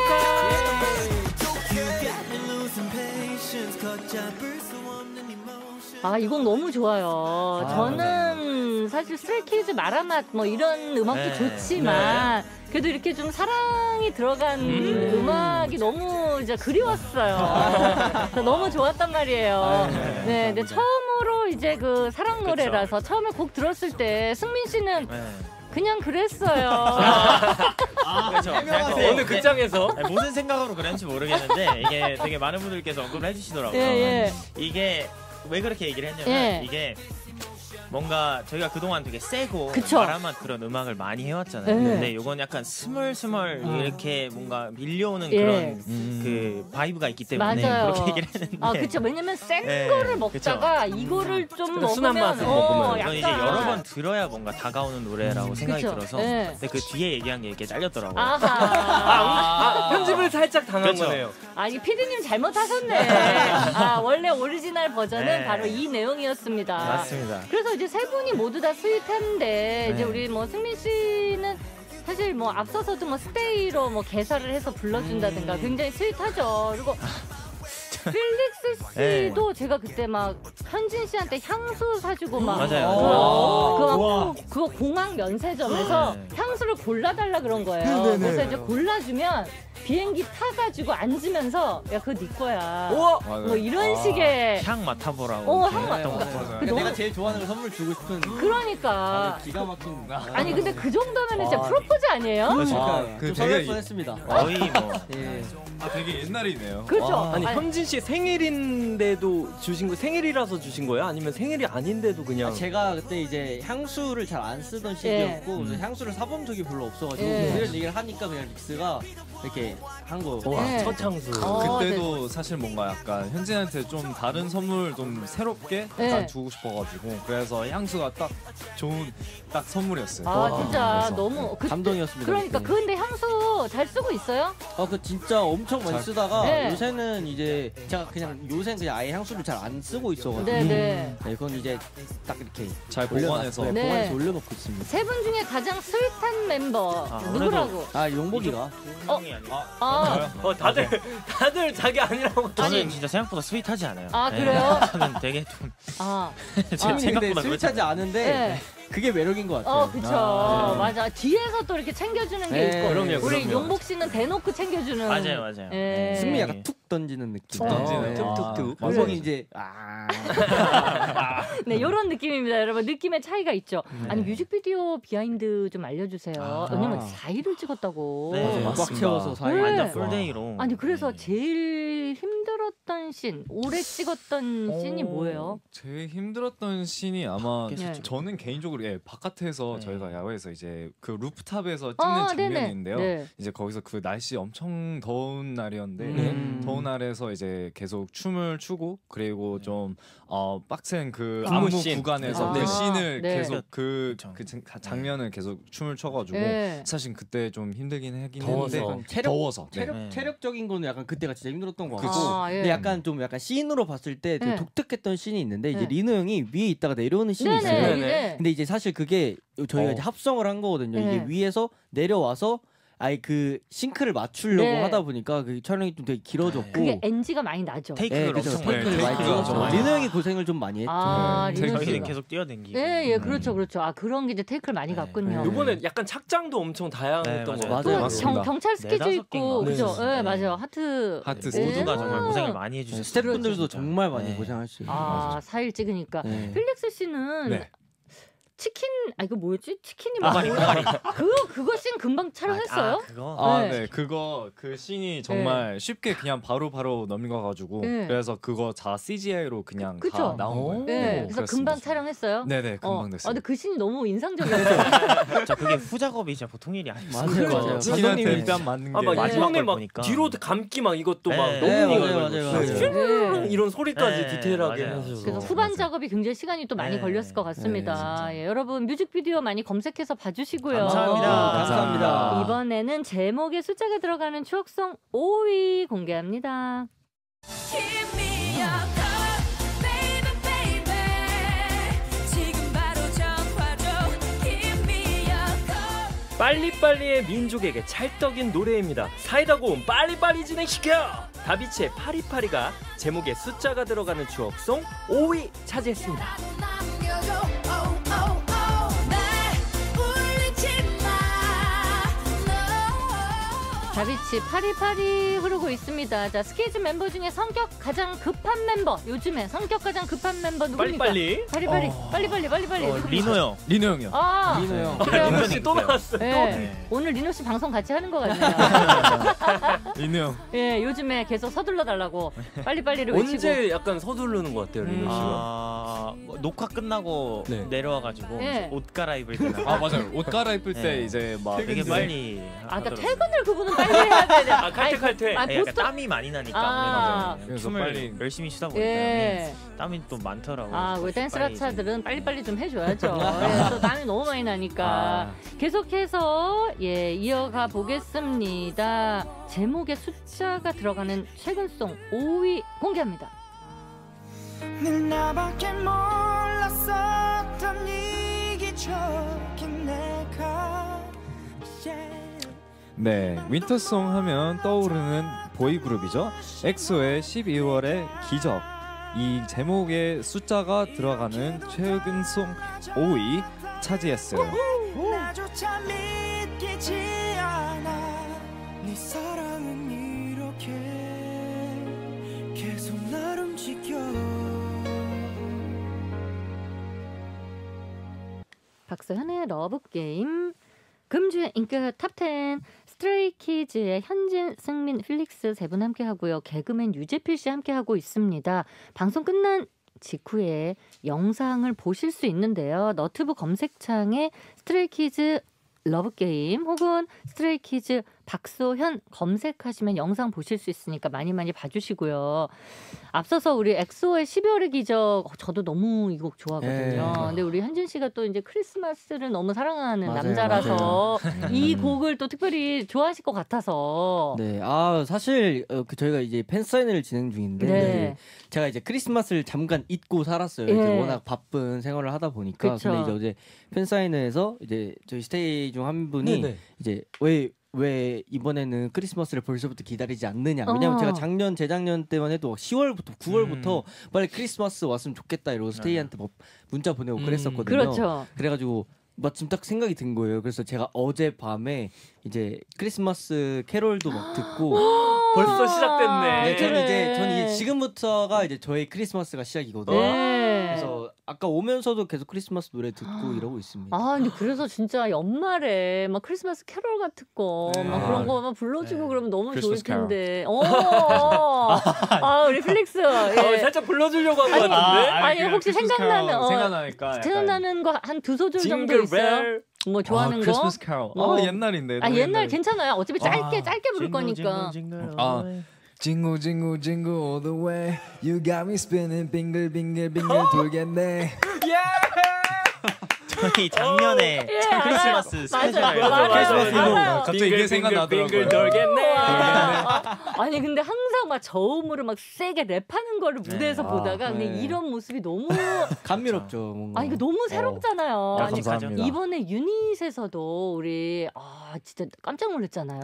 [SPEAKER 5] 이건 너무 좋아요. 저는 사실 스트레이키즈 마라맛 뭐 이런 음악도
[SPEAKER 2] 네.
[SPEAKER 5] 좋지만 그래도 이렇게 좀 사랑이 들어간 음악이 너무 이제 그리웠어요. 그래서 너무 좋았단 말이에요. 네, 근데 처음으로 이제 그 사랑 노래라서 처음에 곡 들었을 때 승민 씨는 그냥 그랬어요.
[SPEAKER 2] 그렇죠.
[SPEAKER 4] 어느 극장에서
[SPEAKER 2] 무슨 생각으로 그랬는지 모르겠는데 이게 되게 많은 분들께서 언급을 해주시더라고요.
[SPEAKER 5] 예.
[SPEAKER 2] 이게 왜 그렇게 얘기를 했냐면
[SPEAKER 5] 예.
[SPEAKER 2] 이게 뭔가 저희가 그동안 되게 세고
[SPEAKER 5] 그쵸.
[SPEAKER 2] 바람한 그런 음악을 많이 해왔잖아요.
[SPEAKER 5] 예.
[SPEAKER 2] 근데 이건 약간 스멀스멀 이렇게 뭔가 밀려오는
[SPEAKER 5] 예.
[SPEAKER 2] 그런 그 바이브가 있기 때문에
[SPEAKER 5] 맞아요.
[SPEAKER 2] 그렇게 얘기를 했는데
[SPEAKER 5] 그쵸. 왜냐면 센
[SPEAKER 2] 네,
[SPEAKER 5] 거를 먹다가 이거를 좀
[SPEAKER 4] 순한
[SPEAKER 5] 먹으면
[SPEAKER 4] 맛을 먹으면
[SPEAKER 2] 이건 이제 여러 번 들어야 뭔가 다가오는 노래라고 생각이
[SPEAKER 5] 그쵸.
[SPEAKER 2] 들어서
[SPEAKER 5] 네.
[SPEAKER 2] 근데 그 뒤에 얘기한 게 이렇게 잘렸더라고요.
[SPEAKER 4] 편집을 살짝 당한
[SPEAKER 2] 그렇죠.
[SPEAKER 4] 거네요.
[SPEAKER 5] 이 PD님 잘못하셨네. 원래 오리지널 버전은
[SPEAKER 2] 네.
[SPEAKER 5] 바로 이 내용이었습니다.
[SPEAKER 2] 맞습니다.
[SPEAKER 5] 그래서 이제 세 분이 모두 다 스윗한데 이제
[SPEAKER 2] 네.
[SPEAKER 5] 우리 뭐 승민 씨는 사실 뭐 앞서서도 뭐 스테이로 뭐 개사를 해서 불러준다든가 굉장히 스윗하죠. 그리고 필릭스 씨도 제가 그때 막 현진 씨한테 향수 사주고 막
[SPEAKER 2] 맞아요.
[SPEAKER 5] 그거 공항 면세점에서 향수를 골라달라 그런 거예요. 그래서 이제 골라주면 비행기 타가지고 앉으면서 야 그거 네 거야. 뭐 이런 식의
[SPEAKER 2] 향 맡아보라고.
[SPEAKER 5] 향 맡아.
[SPEAKER 1] 내가 제일 좋아하는 거 선물 주고 싶은.
[SPEAKER 5] 그러니까.
[SPEAKER 1] 기가 막힌.
[SPEAKER 5] 아니 근데 그 정도면 진짜 프로포즈 아니에요?
[SPEAKER 1] 좀 설렐 뻔했습니다.
[SPEAKER 2] 거의 뭐.
[SPEAKER 1] 예.
[SPEAKER 3] 되게 옛날이네요.
[SPEAKER 5] 그렇죠.
[SPEAKER 4] 아니 현진 씨 생일인데도 주신 거 생일이라서 주신 거예요? 아니면 생일이 아닌데도 그냥
[SPEAKER 1] 제가 그때 이제 향수를 잘 안 쓰던 시기였고 그래서 향수를 사본 적이 별로 없어가지고
[SPEAKER 5] 예.
[SPEAKER 1] 이런 얘기를 하니까 그냥 릭스가 이렇게 한 거.
[SPEAKER 4] 와,
[SPEAKER 5] 네.
[SPEAKER 4] 첫 향수.
[SPEAKER 3] 그때도 사실 뭔가 약간 현진한테 좀 다른 선물 좀 새롭게
[SPEAKER 5] 네.
[SPEAKER 3] 약간 주고 싶어가지고 그래서 향수가 딱 좋은 딱 선물이었어요.
[SPEAKER 5] 아 진짜
[SPEAKER 3] 그래서.
[SPEAKER 5] 너무
[SPEAKER 1] 감동이었습니다.
[SPEAKER 5] 그러니까
[SPEAKER 1] 그때.
[SPEAKER 5] 근데 향수 잘 쓰고 있어요?
[SPEAKER 1] 그 진짜 엄청 많이
[SPEAKER 3] 잘-
[SPEAKER 1] 쓰다가
[SPEAKER 5] 네.
[SPEAKER 1] 요새는 이제 제가 요새는 그냥 아예 향수를 잘 안 쓰고 있어가지고
[SPEAKER 5] 네네.
[SPEAKER 1] 네, 그건 이제 딱 이렇게
[SPEAKER 3] 잘
[SPEAKER 1] 올려놨-
[SPEAKER 3] 보관해서
[SPEAKER 1] 네,
[SPEAKER 5] 네.
[SPEAKER 1] 보관해서 올려놓고 있습니다.
[SPEAKER 5] 세 분 중에 가장 스윗한 멤버
[SPEAKER 2] 아무래도-
[SPEAKER 5] 누구라고?
[SPEAKER 1] 용복이가
[SPEAKER 2] 형이 아니라.
[SPEAKER 5] 아,
[SPEAKER 4] 다들 자기 아니라고.
[SPEAKER 2] 저는 진짜 생각보다 스윗하지 않아요.
[SPEAKER 5] 아,
[SPEAKER 2] 네.
[SPEAKER 5] 그래요?
[SPEAKER 2] 저는 되게 좀
[SPEAKER 5] 아,
[SPEAKER 2] 제
[SPEAKER 1] 근데
[SPEAKER 2] 생각보다
[SPEAKER 1] 스윗하지 않은데
[SPEAKER 5] 네.
[SPEAKER 1] 그게 매력인 것 같아요.
[SPEAKER 5] 그쵸.
[SPEAKER 1] 네.
[SPEAKER 5] 맞아. 뒤에서 또 이렇게 챙겨주는 게
[SPEAKER 1] 네,
[SPEAKER 5] 있고.
[SPEAKER 4] 그럼요,
[SPEAKER 5] 우리
[SPEAKER 4] 그럼요.
[SPEAKER 5] 용복 씨는 대놓고 챙겨주는.
[SPEAKER 2] 맞아요.
[SPEAKER 5] 예.
[SPEAKER 1] 승미 약간 툭 던지는 느낌.
[SPEAKER 3] 툭 던지는.
[SPEAKER 1] 네.
[SPEAKER 3] 툭툭툭.
[SPEAKER 1] 용복이
[SPEAKER 3] 맞아요.
[SPEAKER 1] 이제
[SPEAKER 5] 네, 이런 느낌입니다, 여러분. 느낌의 차이가 있죠. 아니 뮤직비디오 비하인드 좀 알려주세요. 왜냐면 4일을 찍었다고.
[SPEAKER 2] 네,
[SPEAKER 1] 꽉
[SPEAKER 3] 맞습니다.
[SPEAKER 1] 채워서 사이.
[SPEAKER 5] 네.
[SPEAKER 2] 완전 풀데이로.
[SPEAKER 5] 아니 그래서 제일 힘들었던 씬, 오래 찍었던 씬이 뭐예요?
[SPEAKER 3] 제일 힘들었던 씬이 아마
[SPEAKER 5] 네.
[SPEAKER 3] 저는 개인적으로 바깥에서
[SPEAKER 2] 네.
[SPEAKER 3] 저희가 야외에서 이제 그 루프탑에서 찍는
[SPEAKER 5] 아, 네네.
[SPEAKER 3] 장면인데요.
[SPEAKER 5] 네.
[SPEAKER 3] 이제 거기서 그 날씨 엄청 더운 날이었는데
[SPEAKER 1] 네.
[SPEAKER 3] 더운 날에서 이제 계속 춤을 추고 그리고 좀 빡센 그
[SPEAKER 4] 안무
[SPEAKER 3] 안무
[SPEAKER 4] 씬.
[SPEAKER 3] 구간에서
[SPEAKER 5] 아,
[SPEAKER 3] 그 씬을
[SPEAKER 5] 네.
[SPEAKER 3] 계속 그
[SPEAKER 2] 그쵸.
[SPEAKER 3] 장면을 계속 춤을 춰가지고
[SPEAKER 5] 네.
[SPEAKER 3] 사실 그때 좀 힘들긴 하긴
[SPEAKER 4] 더워서.
[SPEAKER 3] 했는데
[SPEAKER 1] 체력-
[SPEAKER 3] 더워서 네.
[SPEAKER 2] 네.
[SPEAKER 1] 체력적인 거는 약간 그때가 진짜 힘들었던 것 같고.
[SPEAKER 5] 아, 예.
[SPEAKER 1] 근데 약간 좀 약간 씬으로 봤을 때 되게
[SPEAKER 5] 네.
[SPEAKER 1] 독특했던 씬이 있는데 이제
[SPEAKER 5] 네.
[SPEAKER 1] 리노 형이 위에 있다가 내려오는 씬이
[SPEAKER 5] 네네.
[SPEAKER 1] 있어요.
[SPEAKER 5] 네.
[SPEAKER 1] 근데 이제 사실 그게 저희가 이제 합성을 한 거거든요.
[SPEAKER 5] 네.
[SPEAKER 1] 이게 위에서 내려와서 아예 그 싱크를 맞추려고
[SPEAKER 5] 네.
[SPEAKER 1] 하다 보니까 그 촬영이 좀 되게 길어졌고.
[SPEAKER 5] 그게 NG가 많이 나죠.
[SPEAKER 2] 테이크를
[SPEAKER 1] 그죠.
[SPEAKER 2] 엄청
[SPEAKER 1] 테이크를
[SPEAKER 3] 많이
[SPEAKER 1] 많이
[SPEAKER 3] 테이크가
[SPEAKER 1] 찍었죠.
[SPEAKER 3] 엄청 많이
[SPEAKER 1] 리노 형이 고생을 좀 많이 했죠.
[SPEAKER 5] 아,
[SPEAKER 3] 네.
[SPEAKER 5] 리노
[SPEAKER 2] 저희는
[SPEAKER 5] 씨가.
[SPEAKER 2] 계속 뛰어댕기고.
[SPEAKER 5] 예, 예, 그렇죠, 그렇죠. 아 그런 게 이제 테이크를 많이 갔군요.
[SPEAKER 1] 네.
[SPEAKER 4] 요번에 약간 착장도 엄청 다양했던
[SPEAKER 2] 네,
[SPEAKER 4] 것
[SPEAKER 2] 맞아요.
[SPEAKER 4] 같아요.
[SPEAKER 5] 또
[SPEAKER 1] 맞아요.
[SPEAKER 3] 맞습니다.
[SPEAKER 5] 경찰 스케줄
[SPEAKER 2] 네다섯
[SPEAKER 5] 있고,
[SPEAKER 2] 개인가?
[SPEAKER 5] 그죠?
[SPEAKER 2] 네.
[SPEAKER 5] 예, 맞아요. 하트.
[SPEAKER 3] 하트
[SPEAKER 5] 네.
[SPEAKER 2] 모두가 정말
[SPEAKER 5] 아.
[SPEAKER 2] 고생을 많이 해주셨어요.
[SPEAKER 1] 스태프분들도
[SPEAKER 2] 진짜.
[SPEAKER 1] 정말 많이
[SPEAKER 2] 네.
[SPEAKER 1] 고생하셨어요.
[SPEAKER 5] 아, 4일 찍으니까.
[SPEAKER 1] 네.
[SPEAKER 5] 필릭스 씨는
[SPEAKER 3] 네.
[SPEAKER 5] 치킨, 이거 뭐였지? 치킨이
[SPEAKER 2] 꼬마리, 꼬마리.
[SPEAKER 5] 그거 씬 금방 촬영했어요?
[SPEAKER 2] 그거.
[SPEAKER 3] 아,
[SPEAKER 5] 네.
[SPEAKER 3] 네. 그거 그 씬이 정말 쉽게 그냥 바로 넘겨가지고
[SPEAKER 5] 네.
[SPEAKER 3] 그래서 그거 다 CGI로 그냥
[SPEAKER 5] 그쵸?
[SPEAKER 3] 다 나온 거예요.
[SPEAKER 5] 네, 그래서
[SPEAKER 3] 그렇습니다.
[SPEAKER 5] 금방 촬영했어요.
[SPEAKER 3] 네네, 금방 됐어요.
[SPEAKER 5] 근데 그 씬이 너무 인상적이었어요.
[SPEAKER 2] 진짜 그게 후작업이 진짜 보통 일이 아니에요.
[SPEAKER 1] 맞아요.
[SPEAKER 3] 치킨한테
[SPEAKER 1] 감독님이-
[SPEAKER 3] 일단 맞는 게
[SPEAKER 4] 막
[SPEAKER 2] 마지막
[SPEAKER 4] 이번에
[SPEAKER 2] 걸
[SPEAKER 4] 막
[SPEAKER 2] 보니까.
[SPEAKER 4] 뒤로 감기 막 이것도 막
[SPEAKER 2] 네.
[SPEAKER 4] 너무
[SPEAKER 1] 네,
[SPEAKER 4] 이거
[SPEAKER 1] 맞아요.
[SPEAKER 5] 네.
[SPEAKER 4] 이런 소리까지
[SPEAKER 2] 네,
[SPEAKER 4] 디테일하게
[SPEAKER 2] 맞아요.
[SPEAKER 4] 해서
[SPEAKER 5] 그래서 후반 작업이 굉장히 시간이 또 많이
[SPEAKER 2] 네.
[SPEAKER 5] 걸렸을 것 같습니다.
[SPEAKER 3] 네,
[SPEAKER 5] 예, 여러분 뮤직비디오 많이 검색해서 봐주시고요.
[SPEAKER 2] 감사합니다.
[SPEAKER 1] 감사합니다.
[SPEAKER 5] 이번에는 제목에 숫자가 들어가는 추억송 5위 공개합니다.
[SPEAKER 6] Give me your call, baby, baby. 지금 바로 전화줘. Give me your call.
[SPEAKER 4] 빨리빨리의 민족에게 찰떡인 노래입니다. 사이다 고운 빨리빨리 진행시켜! 다비치의 파리파리가 제목에 숫자가 들어가는 추억송 5위 차지했습니다.
[SPEAKER 6] 남겨줘. Oh, oh, oh. 날 울리지 마. No.
[SPEAKER 5] 다비치 파리파리 흐르고 있습니다. 자, 스키즈 멤버 중에 성격 가장 급한 멤버, 요즘에 성격 가장 급한 멤버 누굽니까?
[SPEAKER 4] 빨리빨리.
[SPEAKER 5] 빨리빨리.
[SPEAKER 2] 리노 형.
[SPEAKER 3] 리노 형이요.
[SPEAKER 5] 아,
[SPEAKER 1] 리노 형.
[SPEAKER 5] 그래요?
[SPEAKER 4] 리노 씨 또 나왔어요.
[SPEAKER 5] 네. 오늘 리노 씨 방송 같이 하는 것 같네요.
[SPEAKER 3] 리노 형.
[SPEAKER 5] 예, 요즘에 계속 서둘러 달라고 빨리빨리를 외치고.
[SPEAKER 4] 언제 약간 서두르는 것 같아요, 리노 씨가.
[SPEAKER 2] 뭐 녹화 끝나고
[SPEAKER 3] 네.
[SPEAKER 2] 내려와가지고
[SPEAKER 5] 네.
[SPEAKER 2] 옷 갈아입을 때나
[SPEAKER 3] 아 맞아요. 옷 갈아입을 때
[SPEAKER 2] 네.
[SPEAKER 3] 이제 막
[SPEAKER 2] 되게 빨리.
[SPEAKER 5] 아, 그러니까
[SPEAKER 2] 하더라고요.
[SPEAKER 5] 퇴근을 그분은 빨리 해야 돼.
[SPEAKER 4] 아, 칼퇴.
[SPEAKER 5] 아,
[SPEAKER 2] 네, 약간
[SPEAKER 5] 보통
[SPEAKER 2] 땀이 많이 나니까
[SPEAKER 5] 아.
[SPEAKER 2] 아무래도
[SPEAKER 3] 그래서
[SPEAKER 2] 춤을
[SPEAKER 3] 빨리-
[SPEAKER 2] 열심히 추다 보니까
[SPEAKER 5] 예.
[SPEAKER 2] 땀이 또 많더라고요.
[SPEAKER 5] 아, 우리 댄스
[SPEAKER 2] 빨리
[SPEAKER 5] 라차들은 빨리빨리 좀 해줘야죠. 예, 또 땀이 너무 많이 나니까. 계속해서 예 이어가 보겠습니다. 제목에 숫자가 들어가는 최근송 5위 공개합니다.
[SPEAKER 6] 늘 나밖에 몰랐었던 이기적인 내가
[SPEAKER 3] 네, 윈터송 하면 떠오르는 보이그룹이죠. 엑소의 12월의 기적. 이 제목에 숫자가 들어가는 최근송 5위 차지했어요.
[SPEAKER 6] 나조차 믿기지 않아 네 사랑은 이렇게 계속 날 움직여
[SPEAKER 5] 박서현의 러브게임 금주의 인기가 탑10 스트레이키즈의 현진, 승민, 필릭스 세 분 함께하고요. 개그맨 유재필 씨 함께하고 있습니다. 방송 끝난 직후에 영상을 보실 수 있는데요. 너튜브 검색창에 스트레이키즈 러브게임 혹은 스트레이키즈 박소현 검색하시면 영상 보실 수 있으니까 많이 봐주시고요. 앞서서 우리 엑소의 12월의 기적 저도 너무 이 곡 좋아하거든요. 근데 우리 현진 씨가 또 이제 크리스마스를 너무 사랑하는 남자라서 이 곡을 또 특별히 좋아하실 것 같아서.
[SPEAKER 1] 네, 사실 저희가 이제 팬 사인회를 진행 중인데
[SPEAKER 5] 네.
[SPEAKER 1] 제가 이제 크리스마스를 잠깐 잊고 살았어요. 이제 워낙 바쁜 생활을 하다 보니까.
[SPEAKER 5] 그쵸.
[SPEAKER 1] 근데 이제 어제 팬 사인회에서 이제 저희 스테이 중 한 분이 이제 왜 이번에는 크리스마스를 벌써부터 기다리지 않느냐. 왜냐면 제가 재작년 때만 해도 10월부터 9월부터 빨리 크리스마스 왔으면 좋겠다 이러고 스테이한테 문자 보내고 그랬었거든요.
[SPEAKER 5] 그렇죠.
[SPEAKER 1] 그래가지고 마침 딱 생각이 든 거예요. 그래서 제가 어젯밤에 이제 크리스마스 캐롤도 막 듣고
[SPEAKER 4] 벌써 시작됐네.
[SPEAKER 1] 네, 저는 이제 지금부터가 이제 저의 크리스마스가 시작이거든요. 그래서 아까 오면서도 계속 크리스마스 노래 듣고 이러고 있습니다.
[SPEAKER 5] 근데 그래서 진짜 연말에 막 크리스마스 캐롤 같은 거 막 그런 거 막 불러주고 그러면 너무 좋을 텐데. 우리 필릭스.
[SPEAKER 4] 살짝 불러주려고 한 것 같은데.
[SPEAKER 5] 아니 혹시
[SPEAKER 3] 생각나니까
[SPEAKER 5] 생각나는 거 한 두 소절 정도 있어요? 뭐 좋아하는 거?
[SPEAKER 3] 크리스마스 캐롤. 옛날인데.
[SPEAKER 5] 옛날 괜찮아요. 어차피 짧게 부를 거니까.
[SPEAKER 3] Jingle jingle jingle all the way. You got me spinning 빙글 빙글 빙글 돌겠네.
[SPEAKER 2] 저희 작년에 크리스마스 스페셜
[SPEAKER 3] 갑자기 이게 생각나더라고요.
[SPEAKER 4] 빙글 돌겠네.
[SPEAKER 5] 아니 근데 항상 막 저음으로 막 세게 랩하는 거를 무대에서 보다가 그냥 이런 모습이 너무
[SPEAKER 1] 감미롭죠. 뭔가.
[SPEAKER 5] 이거 너무 새롭잖아요.
[SPEAKER 3] 감사합니다.
[SPEAKER 5] 이번에 유닛에서도 우리 진짜 깜짝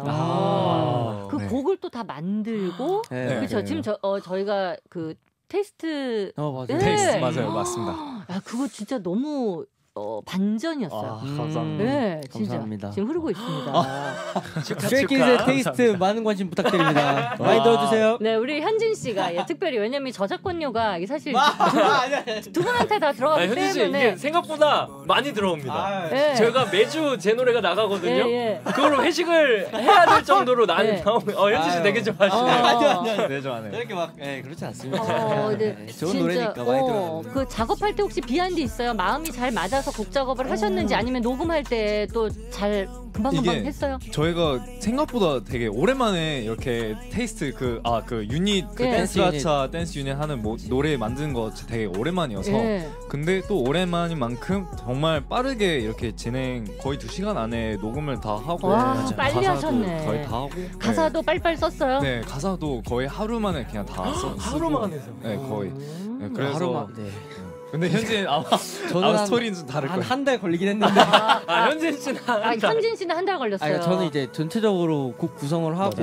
[SPEAKER 5] 놀랐잖아요. 그 곡을 또 다 만들고 그렇죠. 지금 저희가 그 테스트
[SPEAKER 1] 맞아요.
[SPEAKER 3] 테이스트 맞아요. 맞습니다.
[SPEAKER 5] 그거 진짜 너무 반전이었어요.
[SPEAKER 3] 감사합니다.
[SPEAKER 5] 네, 진짜
[SPEAKER 1] 감사합니다.
[SPEAKER 5] 지금 흐르고 있습니다.
[SPEAKER 1] 스트레이키즈의 테이스트 많은 관심 부탁드립니다. 많이 들어주세요.
[SPEAKER 5] 네, 우리 현진 씨가 특별히 왜냐면 저작권료가 사실 두 분한테 다 들어가기
[SPEAKER 4] 현진 씨
[SPEAKER 5] 때문에
[SPEAKER 4] 이게 생각보다 많이 들어옵니다.
[SPEAKER 5] 네.
[SPEAKER 4] 제가 매주 제 노래가 나가거든요.
[SPEAKER 5] 예.
[SPEAKER 4] 그걸 회식을 해야 될 정도로 나오면 현진 씨 되게 좋아하시네요.
[SPEAKER 3] 네, 좋아하네요.
[SPEAKER 1] 이렇게 막 그렇지 않습니다.
[SPEAKER 5] 근데
[SPEAKER 1] 좋은
[SPEAKER 5] 진짜,
[SPEAKER 1] 노래니까 많이 들어요.
[SPEAKER 5] 그 작업할 때 혹시 비하인드 있어요? 마음이 잘 맞아서 곡 작업을 하셨는지 아니면 녹음할 때 또 잘 금방금방
[SPEAKER 3] 이게
[SPEAKER 5] 했어요?
[SPEAKER 3] 저희가 생각보다 되게 오랜만에 이렇게 테이스트 그 유닛 댄스 가차 댄스 유닛 하는 노래 만드는 거 되게 오랜만이어서 근데 또 오랜만인 만큼 정말 빠르게 이렇게 진행 거의 2시간 안에 녹음을 다 하고
[SPEAKER 5] 빨리 하셨네.
[SPEAKER 3] 거의 다 하고
[SPEAKER 5] 가사도 빨빨 썼어요?
[SPEAKER 3] 네, 가사도 거의 하루 만에 그냥 다 쓰고
[SPEAKER 4] 하루만 해서.
[SPEAKER 3] 네, 거의. 그래서
[SPEAKER 1] 하루만.
[SPEAKER 3] 근데 현진 아마 스토리는 좀 다를 거예요.
[SPEAKER 1] 한 달 걸리긴 했는데.
[SPEAKER 4] 현진 씨는
[SPEAKER 5] 현진 씨는 한 달 걸렸어요.
[SPEAKER 1] 저는 이제 전체적으로 곡 구성을 하고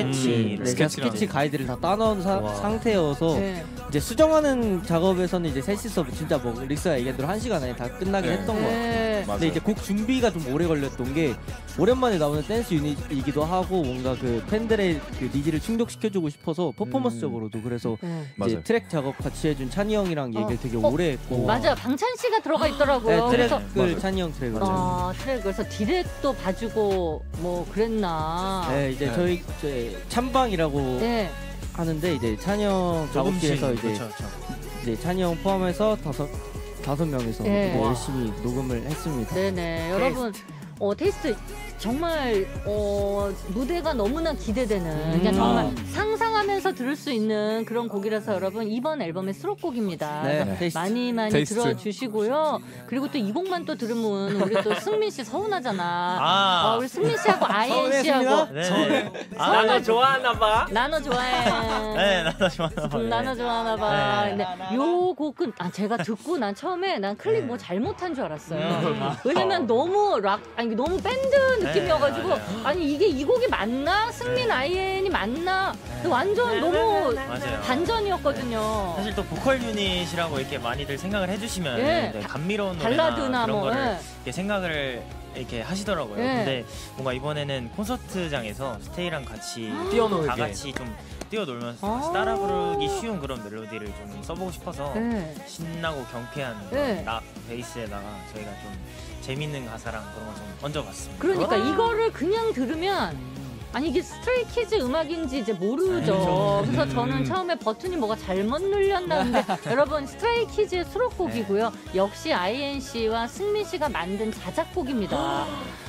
[SPEAKER 1] 스케치 가이드를 다 따놓은 상태여서 이제 수정하는 작업에서는 이제 셋이서 진짜 뭐 릭스가 얘기한 대로 1시간 안에 다 끝나긴 했던 것 같아요. 근데 이제 곡 준비가 좀 오래 걸렸던 게 오랜만에 나오는 댄스 유닛이기도 하고 뭔가 그 팬들의 그 니즈를 충족시켜주고 싶어서 퍼포먼스적으로도 그래서 이제 트랙 작업 같이 해준 찬이 형이랑 얘기를 되게 오래 했고
[SPEAKER 5] 맞아요. 방찬 씨가 들어가 있더라고요.
[SPEAKER 1] 트랙을 찬이 형 트랙을
[SPEAKER 5] 트랙 그래서 디렉도 봐주고 뭐 그랬나.
[SPEAKER 1] 네, 이제 저희 찬방이라고 하는데 이제 찬이 형 작업실에서 이제 찬이 형 포함해서 다섯 명이서 열심히 녹음을 했습니다.
[SPEAKER 5] 네네 여러분 테이스트 정말 무대가 너무나 기대되는 그냥 정말 상상하면서 들을 수 있는 그런 곡이라서 여러분 이번 앨범의 수록곡입니다. 많이 테이스트. 들어주시고요. 그리고 또 이 곡만 또 들으면 우리 또 승민 씨 서운하잖아. 우리 승민 씨하고 IN 씨하고
[SPEAKER 4] 나너 좋아하나 봐.
[SPEAKER 5] 나너 좋아해.
[SPEAKER 2] 네, 나너 좋아하나 봐.
[SPEAKER 5] 나너 좋아하나 봐. 근데 요 곡은 제가 듣고 난 처음에 난 클릭 뭐 잘못한 줄 알았어요. 왜냐면 너무 너무 밴드 느낌이어가지고 아니 이게 이 곡이 맞나? 승민 IN이 맞나? 완전 너무 반전이었거든요.
[SPEAKER 2] 사실 또 보컬 유닛이라고 이렇게 많이들 생각을 해주시면 감미로운 노래나
[SPEAKER 5] 발라드나
[SPEAKER 2] 그런
[SPEAKER 5] 뭐
[SPEAKER 2] 거를 이렇게 생각을 이렇게 하시더라고요. 근데 뭔가 이번에는 콘서트장에서 스테이랑 같이
[SPEAKER 4] 뛰어놀게
[SPEAKER 2] 다 같이 좀 뛰어놀면서 따라 부르기 쉬운 그런 멜로디를 좀 써보고 싶어서 신나고 경쾌한 락 베이스에다가 저희가 좀 재밌는 가사랑 그런 걸 좀 얹어봤습니다.
[SPEAKER 5] 그러니까 이거를 그냥 들으면 아니 이게 스트레이키즈 음악인지 이제 모르죠. 그래서 저는 처음에 버튼이 뭐가 잘못 눌렸나는데 여러분 스트레이키즈의 수록곡이고요. 역시 INC와 승민 씨가 만든 자작곡입니다. 근데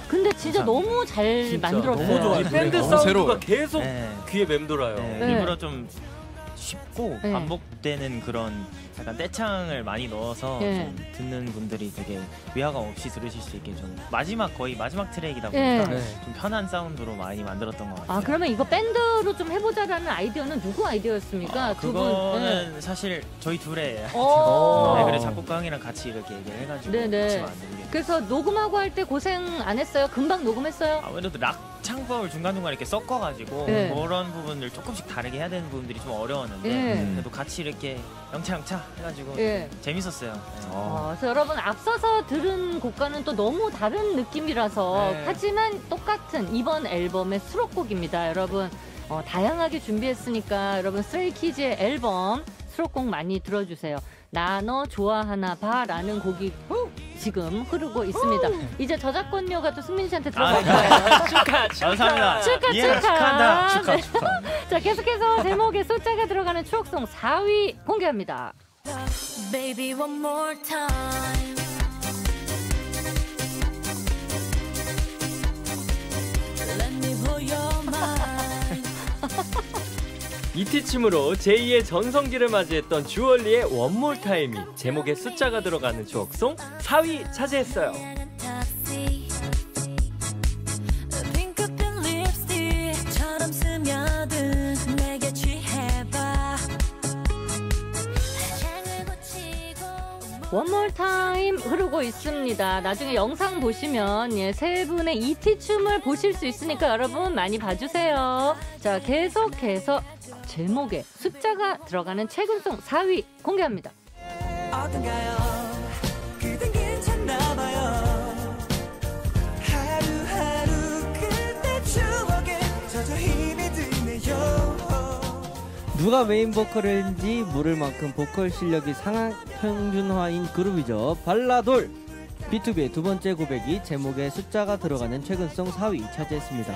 [SPEAKER 5] 진짜 너무 잘 만들었어요.
[SPEAKER 4] 너무 좋아요. 밴드
[SPEAKER 3] 너무
[SPEAKER 4] 사운드가
[SPEAKER 3] 새로워요.
[SPEAKER 4] 계속
[SPEAKER 2] 네.
[SPEAKER 4] 귀에 맴돌아요.
[SPEAKER 2] 네,
[SPEAKER 5] 네.
[SPEAKER 2] 일부러 좀 쉽고
[SPEAKER 5] 네.
[SPEAKER 2] 반복되는 그런 약간 떼창을 많이 넣어서
[SPEAKER 5] 네.
[SPEAKER 2] 좀 듣는 분들이 되게 위화감 없이 들으실 수 있게 좀 거의 마지막 트랙이다 보니까
[SPEAKER 5] 네.
[SPEAKER 2] 좀 편한 사운드로 많이 만들었던 것 같아요.
[SPEAKER 5] 아 그러면 이거 밴드로 좀 해보자라는 아이디어는 누구 아이디어였습니까? 두 분.
[SPEAKER 2] 그거는 사실 저희 둘의
[SPEAKER 5] 오.
[SPEAKER 2] 네, 그래 작곡가 형이랑 같이 이렇게 얘기를 해가지고
[SPEAKER 5] 네네.
[SPEAKER 2] 같이 만든 게.
[SPEAKER 5] 그래서 녹음하고 할 때 고생 안 했어요? 금방 녹음했어요?
[SPEAKER 2] 아무래도 락 창법을 중간중간 이렇게 섞어가지고
[SPEAKER 5] 네.
[SPEAKER 2] 그런 부분을 조금씩 다르게 해야 되는 부분들이 좀 어려웠는데
[SPEAKER 5] 네.
[SPEAKER 2] 그래도 같이 이렇게 영차 해가지고
[SPEAKER 5] 예.
[SPEAKER 2] 재밌었어요.
[SPEAKER 5] 그래서 여러분 앞서서 들은 곡과는 또 너무 다른 느낌이라서
[SPEAKER 2] 네.
[SPEAKER 5] 하지만 똑같은 이번 앨범의 수록곡입니다. 여러분 다양하게 준비했으니까 여러분 스트레이키즈의 앨범 수록곡 많이 들어주세요. 나 너 좋아하나 봐 라는 곡이 지금 흐르고 있습니다. 이제 저작권료가 또 승민 씨한테 들어갈 거예요.
[SPEAKER 2] 감사합니다.
[SPEAKER 5] 축하.
[SPEAKER 2] 축하.
[SPEAKER 5] 네. 자 계속해서 제목에 숫자가 들어가는 추억송 4위 공개합니다.
[SPEAKER 6] Baby, one more time. Let me blow your mind.
[SPEAKER 4] 이티춤으로 제2의 전성기를 맞이했던 주얼리의 One More Time이 제목에 숫자가 들어가는 추억송 4위 차지했어요.
[SPEAKER 6] 핑크빛 립스틱처럼 스며든 내게 취해봐. 장을 고치고
[SPEAKER 5] One More Time 흐르고 있습니다. 나중에 영상 보시면 세 분의 이티 춤을 보실 수 있으니까 여러분 많이 봐주세요. 자 계속해서 제목에 숫자가 들어가는 최근송 4위 공개합니다.
[SPEAKER 6] 어떤가요? 그댄 괜찮나봐요. 하루하루 그때 추억에 젖어 힘이 드네요.
[SPEAKER 1] 누가 메인 보컬인지 모를 만큼 보컬 실력이 상향 평준화인 그룹이죠. 발라돌. B2B의 두 번째 고백이 제목에 숫자가 들어가는 최근송 4위 차지했습니다.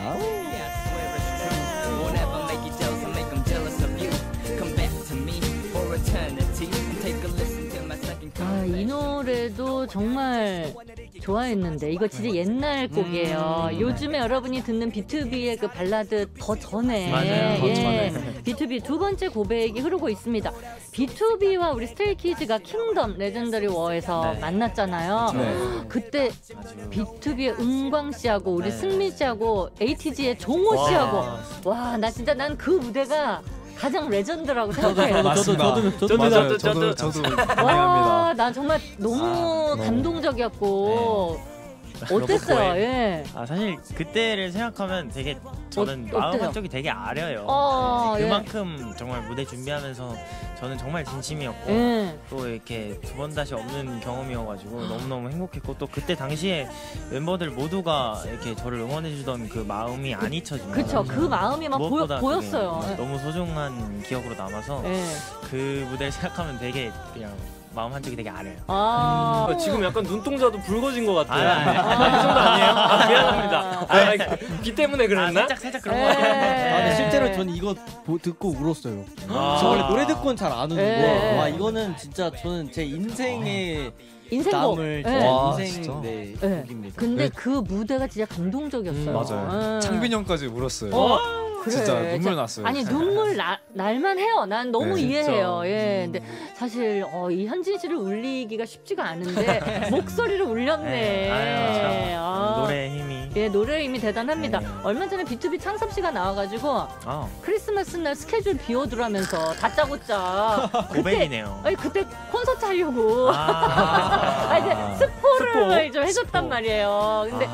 [SPEAKER 5] 이 노래도 정말 좋아했는데 이거 진짜 옛날 곡이에요. 요즘에 여러분이 듣는 B2B의 그 발라드 더 전에
[SPEAKER 2] 맞아요. 더 전에.
[SPEAKER 5] B2B 두 번째 고백이 흐르고 있습니다. B2B와 우리 스트레이키즈가 킹덤 레전더리 워에서
[SPEAKER 2] 네.
[SPEAKER 5] 만났잖아요.
[SPEAKER 3] 네.
[SPEAKER 5] 그때 B2B의 은광 씨하고 우리
[SPEAKER 2] 네.
[SPEAKER 5] 승민 씨하고 ATG의 종호 씨하고 와 나 진짜 난 그 무대가 가장 레전드라고 생각해요.
[SPEAKER 3] 저도 맞아요. 저도 동의합니다.
[SPEAKER 5] 와, 난 정말 너무
[SPEAKER 3] 너무.
[SPEAKER 5] 감동적이었고 어땠어요? 예.
[SPEAKER 2] 사실 그때를 생각하면 되게 저는 마음
[SPEAKER 5] 어때요?
[SPEAKER 2] 한쪽이 되게 아려요.
[SPEAKER 5] 예.
[SPEAKER 2] 그만큼 정말 무대 준비하면서 저는 정말 진심이었고
[SPEAKER 5] 예.
[SPEAKER 2] 또 이렇게 두 번 다시 없는 경험이어가지고 너무너무 행복했고 또 그때 당시에 멤버들 모두가 이렇게 저를 응원해주던 그 마음이 안 잊혀집니다.
[SPEAKER 5] 그쵸. 그 마음이 막
[SPEAKER 2] 무엇보다
[SPEAKER 5] 보였어요.
[SPEAKER 2] 그게 너무 소중한 기억으로 남아서
[SPEAKER 5] 예.
[SPEAKER 2] 그 무대를 생각하면 되게 그냥 마음 한쪽이 되게 아려요.
[SPEAKER 4] 지금 약간 눈동자도 붉어진 것 같아요.
[SPEAKER 2] 아,
[SPEAKER 4] 그 정도 아니에요? 미안합니다. 비 때문에 그랬나?
[SPEAKER 2] 살짝 그런
[SPEAKER 5] 예.
[SPEAKER 2] 거 같아요.
[SPEAKER 1] 근데 실제로 저는 이거 듣고 울었어요.
[SPEAKER 2] 아.
[SPEAKER 1] 저 원래 노래 듣고는 잘 안 우는데
[SPEAKER 5] 예.
[SPEAKER 1] 와 이거는 진짜 저는 제 인생의
[SPEAKER 5] 인생곡.
[SPEAKER 1] 남을
[SPEAKER 5] 예.
[SPEAKER 1] 진짜
[SPEAKER 3] 와,
[SPEAKER 1] 인생
[SPEAKER 3] 진짜?
[SPEAKER 1] 네,
[SPEAKER 5] 예.
[SPEAKER 1] 곡입니다.
[SPEAKER 5] 근데
[SPEAKER 3] 네.
[SPEAKER 5] 그 무대가 진짜 감동적이었어요.
[SPEAKER 3] 맞아요.
[SPEAKER 5] 예.
[SPEAKER 3] 창빈 형까지 울었어요.
[SPEAKER 5] 그래.
[SPEAKER 3] 진짜 눈물 났어요.
[SPEAKER 5] 아니 눈물 날만 해요. 난 너무
[SPEAKER 3] 네,
[SPEAKER 5] 이해해요.
[SPEAKER 4] 진짜.
[SPEAKER 5] 예. 근데 사실 이 현진 씨를 울리기가 쉽지가 않은데 목소리를 울렸네.
[SPEAKER 2] 네.
[SPEAKER 5] 아.
[SPEAKER 2] 노래의 힘이.
[SPEAKER 5] 예, 노래의 힘이 대단합니다.
[SPEAKER 2] 네.
[SPEAKER 5] 얼마 전에 B2B 창섭 씨가 나와가지고 크리스마스 날 스케줄 비워두라면서 다짜고짜
[SPEAKER 2] 고백이네요.
[SPEAKER 5] 그때 콘서트 하려고
[SPEAKER 2] 아.
[SPEAKER 5] 이제 스포를 좀 해줬단 말이에요. 근데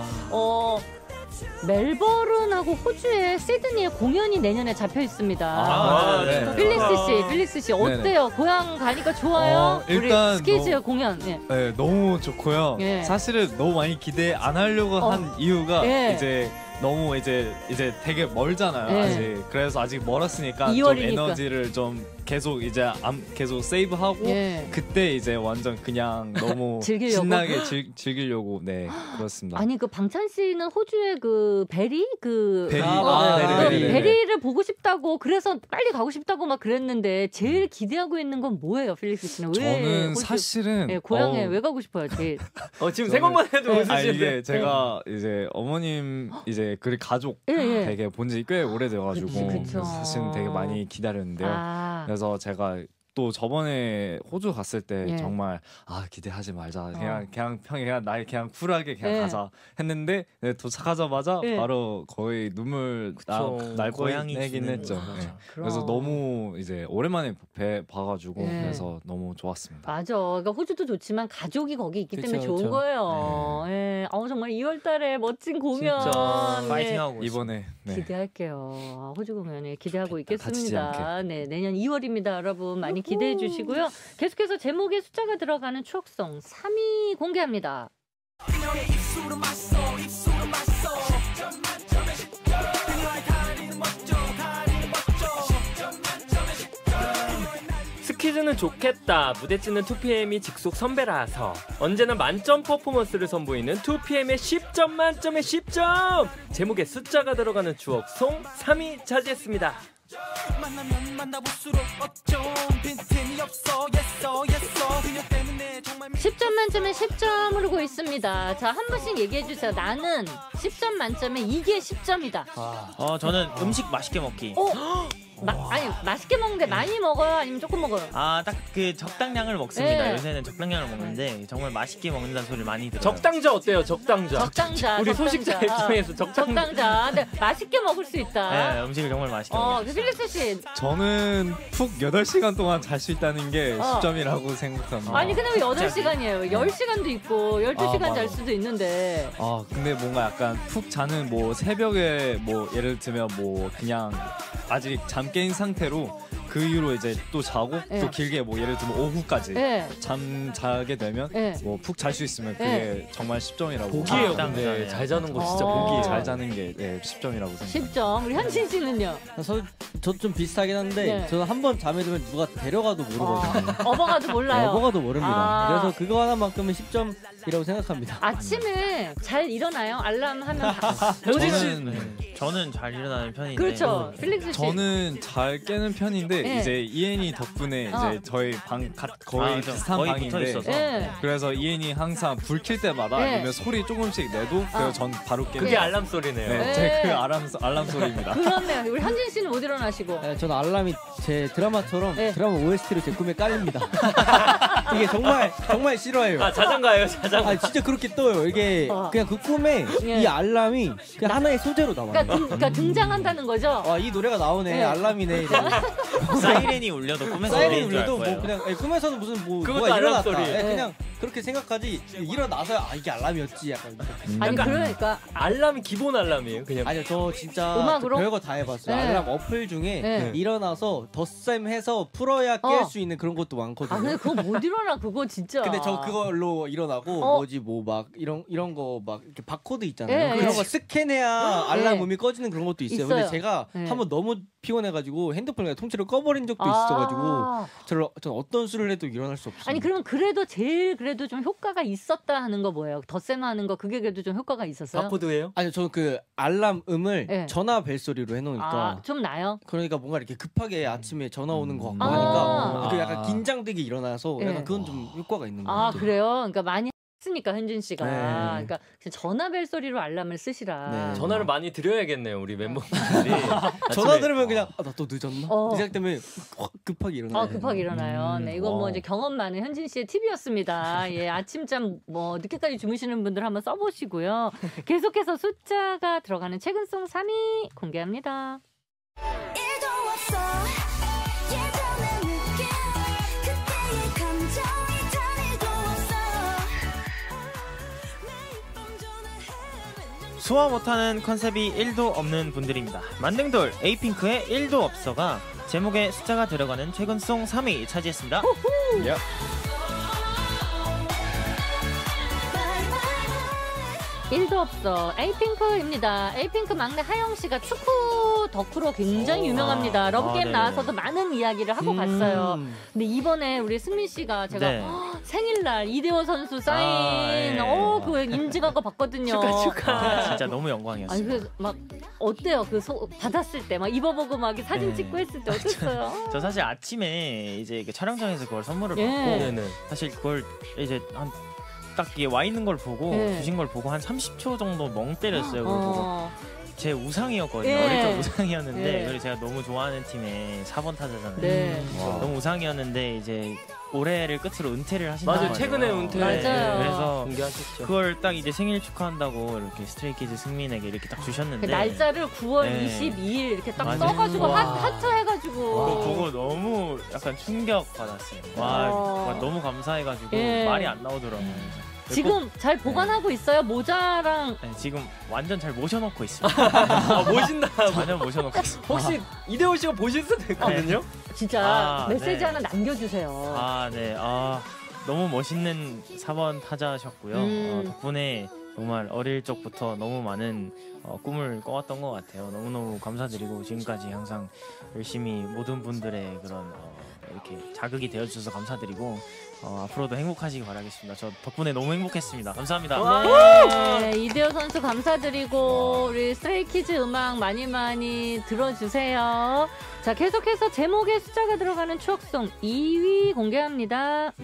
[SPEAKER 5] 멜버른하고 호주의 시드니에 공연이 내년에 잡혀 있습니다.
[SPEAKER 3] 네.
[SPEAKER 5] 필릭스 씨 어때요? 고향 가니까 좋아요?
[SPEAKER 3] 일단
[SPEAKER 5] 우리 스키즈 공연. 예.
[SPEAKER 3] 네, 너무 좋고요.
[SPEAKER 5] 예.
[SPEAKER 3] 사실은 너무 많이 기대 안 하려고 한 이유가
[SPEAKER 5] 예.
[SPEAKER 3] 이제 너무 이제 되게 멀잖아요.
[SPEAKER 5] 네.
[SPEAKER 3] 아직. 그래서 아직 멀었으니까 좀
[SPEAKER 5] 2월이니까.
[SPEAKER 3] 에너지를 좀 계속 계속 세이브하고
[SPEAKER 5] 예.
[SPEAKER 3] 그때 이제 완전 그냥 너무
[SPEAKER 5] 즐기려고?
[SPEAKER 3] 신나게 즐기려고 네 그렇습니다.
[SPEAKER 5] 아니 그 방찬 씨는 호주의 그 베리
[SPEAKER 3] 베리.
[SPEAKER 1] 베리.
[SPEAKER 5] 베리를 보고 싶다고 그래서 빨리 가고 싶다고 막 그랬는데 제일 기대하고 있는 건 뭐예요, 필릭스 씨는? 왜
[SPEAKER 3] 저는
[SPEAKER 5] 호주,
[SPEAKER 3] 사실은
[SPEAKER 5] 예, 고향에 왜 가고 싶어요, 제일?
[SPEAKER 4] 지금 생각만 해도 웃으시는데.
[SPEAKER 3] 이게 제가 이제 어머님 이제 그 가족
[SPEAKER 5] 예, 예.
[SPEAKER 3] 되게 본지 꽤 오래돼가지고
[SPEAKER 5] 그쵸.
[SPEAKER 3] 사실 되게 많이 기다렸는데요.
[SPEAKER 5] 아.
[SPEAKER 3] 그래서 제가 또 저번에 호주 갔을 때
[SPEAKER 5] 예.
[SPEAKER 3] 정말 기대하지 말자 그냥 날 그냥 쿨하게 그냥 가자 했는데 도착하자마자
[SPEAKER 5] 예.
[SPEAKER 3] 바로 거의 눈물 날
[SPEAKER 2] 고향이
[SPEAKER 3] 뻔하긴
[SPEAKER 2] 주는
[SPEAKER 3] 했죠.
[SPEAKER 2] 거죠.
[SPEAKER 3] 예. 그래서 너무 이제 오랜만에 봐가지고
[SPEAKER 5] 예.
[SPEAKER 3] 그래서 너무 좋았습니다.
[SPEAKER 5] 맞아. 그러니까 호주도 좋지만 가족이 거기 있기 때문에
[SPEAKER 1] 그쵸,
[SPEAKER 5] 좋은
[SPEAKER 1] 그쵸.
[SPEAKER 5] 거예요. 예. 정말 2월달에 멋진 공연.
[SPEAKER 2] 진짜
[SPEAKER 5] 예.
[SPEAKER 2] 파이팅하고
[SPEAKER 3] 이번에
[SPEAKER 5] 기대할게요. 호주 공연에 기대하고
[SPEAKER 3] 다치지
[SPEAKER 5] 있겠습니다. 네, 내년 2월입니다, 여러분. 많이 기대해 주시고요. 계속해서 제목에 숫자가 들어가는 추억송 3위 공개합니다.
[SPEAKER 4] 스키즈는 좋겠다. 무대 찍는 2PM이 직속 선배라서 언제나 만점 퍼포먼스를 선보이는 2PM의 10점 만점의 10점. 제목에 숫자가 들어가는 추억송 3위 차지했습니다.
[SPEAKER 6] 만나면 만나볼수록 어쩜 빈틈이 없어 그녀 때문에 정말
[SPEAKER 5] 10점 만점에 10점 흐르고 있습니다. 자, 한 분씩 얘기해 주세요. 나는 10점 만점에 이게 10점이다.
[SPEAKER 2] 저는 음식 맛있게 먹기.
[SPEAKER 5] 아니, 맛있게 먹는데 많이 먹어요? 아니면 조금 먹어요?
[SPEAKER 2] 딱 그 적당량을 먹습니다.
[SPEAKER 5] 네.
[SPEAKER 2] 요새는 적당량을 먹는데 정말 맛있게 먹는다는 소리를 많이 들어요.
[SPEAKER 4] 적당자 어때요? 적당자.
[SPEAKER 5] 적당자.
[SPEAKER 4] 우리 소식자 입장에서
[SPEAKER 5] 적당자. 근데 맛있게 먹을 수 있다.
[SPEAKER 2] 네, 음식을 정말 맛있게 먹어요.
[SPEAKER 5] 필릭스 씨.
[SPEAKER 3] 저는 푹 8시간 동안 잘 수 있다는 게 10점이라고 생각합니다.
[SPEAKER 5] 아니, 근데 왜 8시간이에요? 10시간도 있고 12시간 잘 수도 있는데.
[SPEAKER 3] 근데 뭔가 약간 푹 자는 뭐 새벽에 뭐 예를 들면 뭐 그냥 아직 잠 깬 상태로 그 이후로 이제 또 자고 또 길게 뭐 예를 들면 오후까지 잠 자게 되면 뭐 푹 잘 수 있으면 그게 정말 10점이라고
[SPEAKER 4] 복이에요. 근데 잘 자는 거 진짜
[SPEAKER 5] 어.
[SPEAKER 4] 복이에요.
[SPEAKER 3] 잘 자는 게 10점이라고 생각합니다.
[SPEAKER 5] 10점. 우리 현진 씨는요?
[SPEAKER 1] 저도 좀 비슷하긴 한데
[SPEAKER 5] 네.
[SPEAKER 1] 저는 한 번 잠에 들면 누가 데려가도 모르거든요.
[SPEAKER 5] 어버가도 몰라요.
[SPEAKER 1] 어버가도 모릅니다.
[SPEAKER 5] 아.
[SPEAKER 1] 그래서 그거 하나만큼은 10점이라고 생각합니다.
[SPEAKER 5] 아침에 잘 일어나요? 알람 하면
[SPEAKER 2] 저는 잘 일어나는 편인데.
[SPEAKER 5] 그렇죠. 필릭스 씨.
[SPEAKER 3] 저는 잘 깨는 편인데
[SPEAKER 5] 네.
[SPEAKER 3] 이제 이엔이 덕분에 이제 저희 방 거의 비슷한
[SPEAKER 2] 거의
[SPEAKER 3] 방인데
[SPEAKER 2] 붙어 있어서.
[SPEAKER 5] 네.
[SPEAKER 3] 그래서 이엔이 항상 불 킬 때마다
[SPEAKER 5] 네.
[SPEAKER 3] 아니면 소리 조금씩 내도 그래서 전 바로 깨요.
[SPEAKER 4] 그게 알람 소리네요.
[SPEAKER 3] 네, 제 그 알람 소리입니다.
[SPEAKER 5] 그렇네요. 우리 현진 씨는 못 일어나시고.
[SPEAKER 1] 네, 저는 알람이 제 드라마처럼
[SPEAKER 5] 네.
[SPEAKER 1] 드라마 OST로 제 꿈에 깔립니다. 이게 정말 싫어해요.
[SPEAKER 4] 자장가예요, 자장가.
[SPEAKER 1] 진짜 그렇게 떠요. 이게 그냥 그 꿈에 이 알람이 그냥 하나의 소재로 남아요.
[SPEAKER 5] 그러니까 등장한다는 거죠?
[SPEAKER 1] 이 노래가 나오네.
[SPEAKER 5] 네.
[SPEAKER 1] 알람이네.
[SPEAKER 2] 사이렌이 울려도 꿈에서
[SPEAKER 1] 사이렌이
[SPEAKER 2] 울리는 줄 알
[SPEAKER 1] 울려도 뭐
[SPEAKER 2] 거예요.
[SPEAKER 1] 그냥 꿈에서는 무슨
[SPEAKER 4] 그것도
[SPEAKER 1] 뭐가
[SPEAKER 4] 알람
[SPEAKER 1] 일어났다.
[SPEAKER 4] 소리.
[SPEAKER 1] 그냥 그렇게 생각하지 일어나서야 이게 알람이었지 약간.
[SPEAKER 5] 아니 그러니까
[SPEAKER 4] 알람이 기본 알람이에요, 그냥.
[SPEAKER 1] 아니요, 저 진짜
[SPEAKER 5] 음악으로?
[SPEAKER 1] 별거 다 해봤어요.
[SPEAKER 5] 네.
[SPEAKER 1] 알람 어플 중에
[SPEAKER 5] 네.
[SPEAKER 1] 일어나서 덧셈 해서 풀어야 깰 수 있는 그런 것도 많거든요.
[SPEAKER 5] 근데 그거 못 일어나 그거 진짜.
[SPEAKER 1] 근데 저 그걸로 일어나고 뭐지 뭐 막 이런 거 막 이렇게 바코드 있잖아요.
[SPEAKER 5] 네,
[SPEAKER 1] 그런
[SPEAKER 5] 네.
[SPEAKER 1] 거 스캔해야 알람 음이 꺼지는 그런 것도 있어요. 근데 제가
[SPEAKER 5] 네.
[SPEAKER 1] 한번 너무 피곤해가지고 핸드폰을 통째로 꺼버린 적도 있어가지고 저는 어떤 수를 해도 일어날 수 없어요.
[SPEAKER 5] 아니 그러면 그래도 제일 그래도 좀 효과가 있었다 하는 거 뭐예요? 덧셈하는 거 그게 그래도 좀 효과가 있었어요?
[SPEAKER 4] 바코드예요?
[SPEAKER 1] 아니요, 저는 그 알람 음을
[SPEAKER 5] 네.
[SPEAKER 1] 전화 벨소리로 해놓으니까
[SPEAKER 5] 좀 나요?
[SPEAKER 1] 그러니까 뭔가 이렇게 급하게 아침에 전화 오는 거 같고
[SPEAKER 5] 아.
[SPEAKER 1] 하니까 그 약간 긴장되게 일어나서
[SPEAKER 5] 네.
[SPEAKER 1] 약간 그건 좀 효과가 있는 것 같아요.
[SPEAKER 5] 그래요? 그러니까 많이 했으니까 현진 씨가
[SPEAKER 1] 네.
[SPEAKER 5] 그러니까 전화벨 소리로 알람을 쓰시라.
[SPEAKER 1] 네.
[SPEAKER 4] 전화를 많이 드려야겠네요, 우리 멤버분들이.
[SPEAKER 1] 전화 들으면 그냥 나 또 늦었나?
[SPEAKER 5] 어.
[SPEAKER 1] 이 생각 때문에 확 급하게 일어나요.
[SPEAKER 5] 급하게 일어나요. 네, 이건 뭐 이제 경험 많은 현진 씨의 팁이었습니다. 예, 아침잠 뭐 늦게까지 주무시는 분들 한번 써보시고요. 계속해서 숫자가 들어가는 최근송 3위 공개합니다.
[SPEAKER 7] 일도 없어 예전의 느낌 그때의 감정이 단 일도 없어 매일 밤 전화해
[SPEAKER 2] 소화 못하는 컨셉이 1도 없는 분들입니다. 만능돌 에이핑크의 1도 없어가 제목에 숫자가 들어가는 최근송 3위 차지했습니다.
[SPEAKER 5] 1도 없어. 에이핑크입니다. 에이핑크 막내 하영 씨가 축구 덕후로 굉장히 유명합니다. 러브게임 나와서도 많은 이야기를 하고 갔어요. 근데 이번에 우리 승민 씨가 제가 생일날 이대호 선수 사인 그거 인증한 거 봤거든요.
[SPEAKER 4] 축하.
[SPEAKER 2] 진짜 너무 영광이었어요.
[SPEAKER 5] 아니 막 어때요? 받았을 때 막 입어보고 막 사진 찍고 했을 때 어땠어요?
[SPEAKER 2] 저 사실 아침에 이제 그 촬영장에서 그걸 선물을 받고 사실 그걸 이제 딱 와 있는 걸 보고 주신 걸 보고 한 30초 정도 멍 때렸어요. 그걸 보고 제 우상이었거든요. 어릴 적 우상이었는데 그리고 제가 너무 좋아하는 팀의 4번 타자잖아요. 너무 우상이었는데 이제 올해를 끝으로 은퇴를 하신다고
[SPEAKER 4] 맞아요. 최근에 은퇴.
[SPEAKER 5] 맞아요.
[SPEAKER 2] 그래서
[SPEAKER 4] 공개하셨죠.
[SPEAKER 2] 그걸 딱 이제 생일 축하한다고 이렇게 스트레이키즈 승민에게 이렇게 딱 주셨는데
[SPEAKER 5] 그 날짜를 9월 22일 이렇게 딱
[SPEAKER 2] 맞아요.
[SPEAKER 5] 써가지고 하트 해가지고
[SPEAKER 2] 그거 보고 너무 약간 충격 받았어요. 와, 너무 감사해가지고 말이 안 나오더라고요.
[SPEAKER 5] 지금 잘 보관하고 있어요? 모자랑
[SPEAKER 2] 네, 지금 완전 잘 모셔놓고 있습니다.
[SPEAKER 4] 모신다.
[SPEAKER 2] 전혀 모셔놓고 있습니다.
[SPEAKER 4] 혹시 이대호 씨가 보실 수도 있거든요.
[SPEAKER 5] 진짜 메시지 하나 남겨주세요.
[SPEAKER 2] 네. 너무 멋있는 4번 타자셨고요. 덕분에 정말 어릴 적부터 너무 많은 꿈을 꿔왔던 것 같아요. 너무너무 감사드리고 지금까지 항상 열심히 모든 분들의 그런 이렇게 자극이 되어주셔서 감사드리고 앞으로도 행복하시기 바라겠습니다. 저 덕분에 너무 행복했습니다. 감사합니다.
[SPEAKER 5] 네, 이대호 선수 감사드리고 우리 스트레이키즈 음악 많이 들어주세요. 자, 계속해서 제목에 숫자가 들어가는 추억송 2위 공개합니다.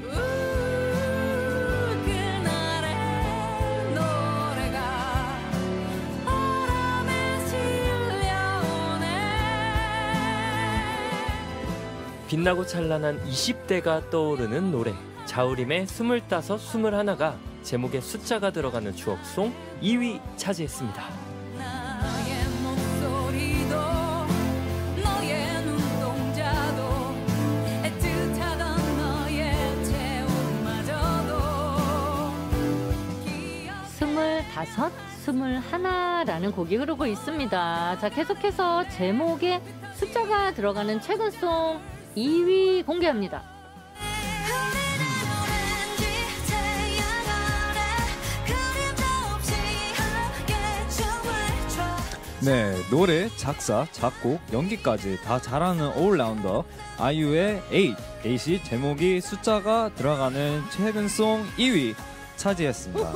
[SPEAKER 4] 빛나고 찬란한 20대가 떠오르는 노래 자우림의 25, 21가 제목에 숫자가 들어가는 추억송 2위 차지했습니다.
[SPEAKER 7] 나의 목소리도 너의 눈동자도 애틋하던 너의 체온마저도
[SPEAKER 5] 25, 21라는 곡이 흐르고 있습니다. 자, 계속해서 제목에 숫자가 들어가는 최근송 2위 공개합니다.
[SPEAKER 3] 네, 노래, 작사, 작곡, 연기까지 다 잘하는 올라운더 아이유의 8이 제목이 숫자가 들어가는 최근송 2위 차지했습니다.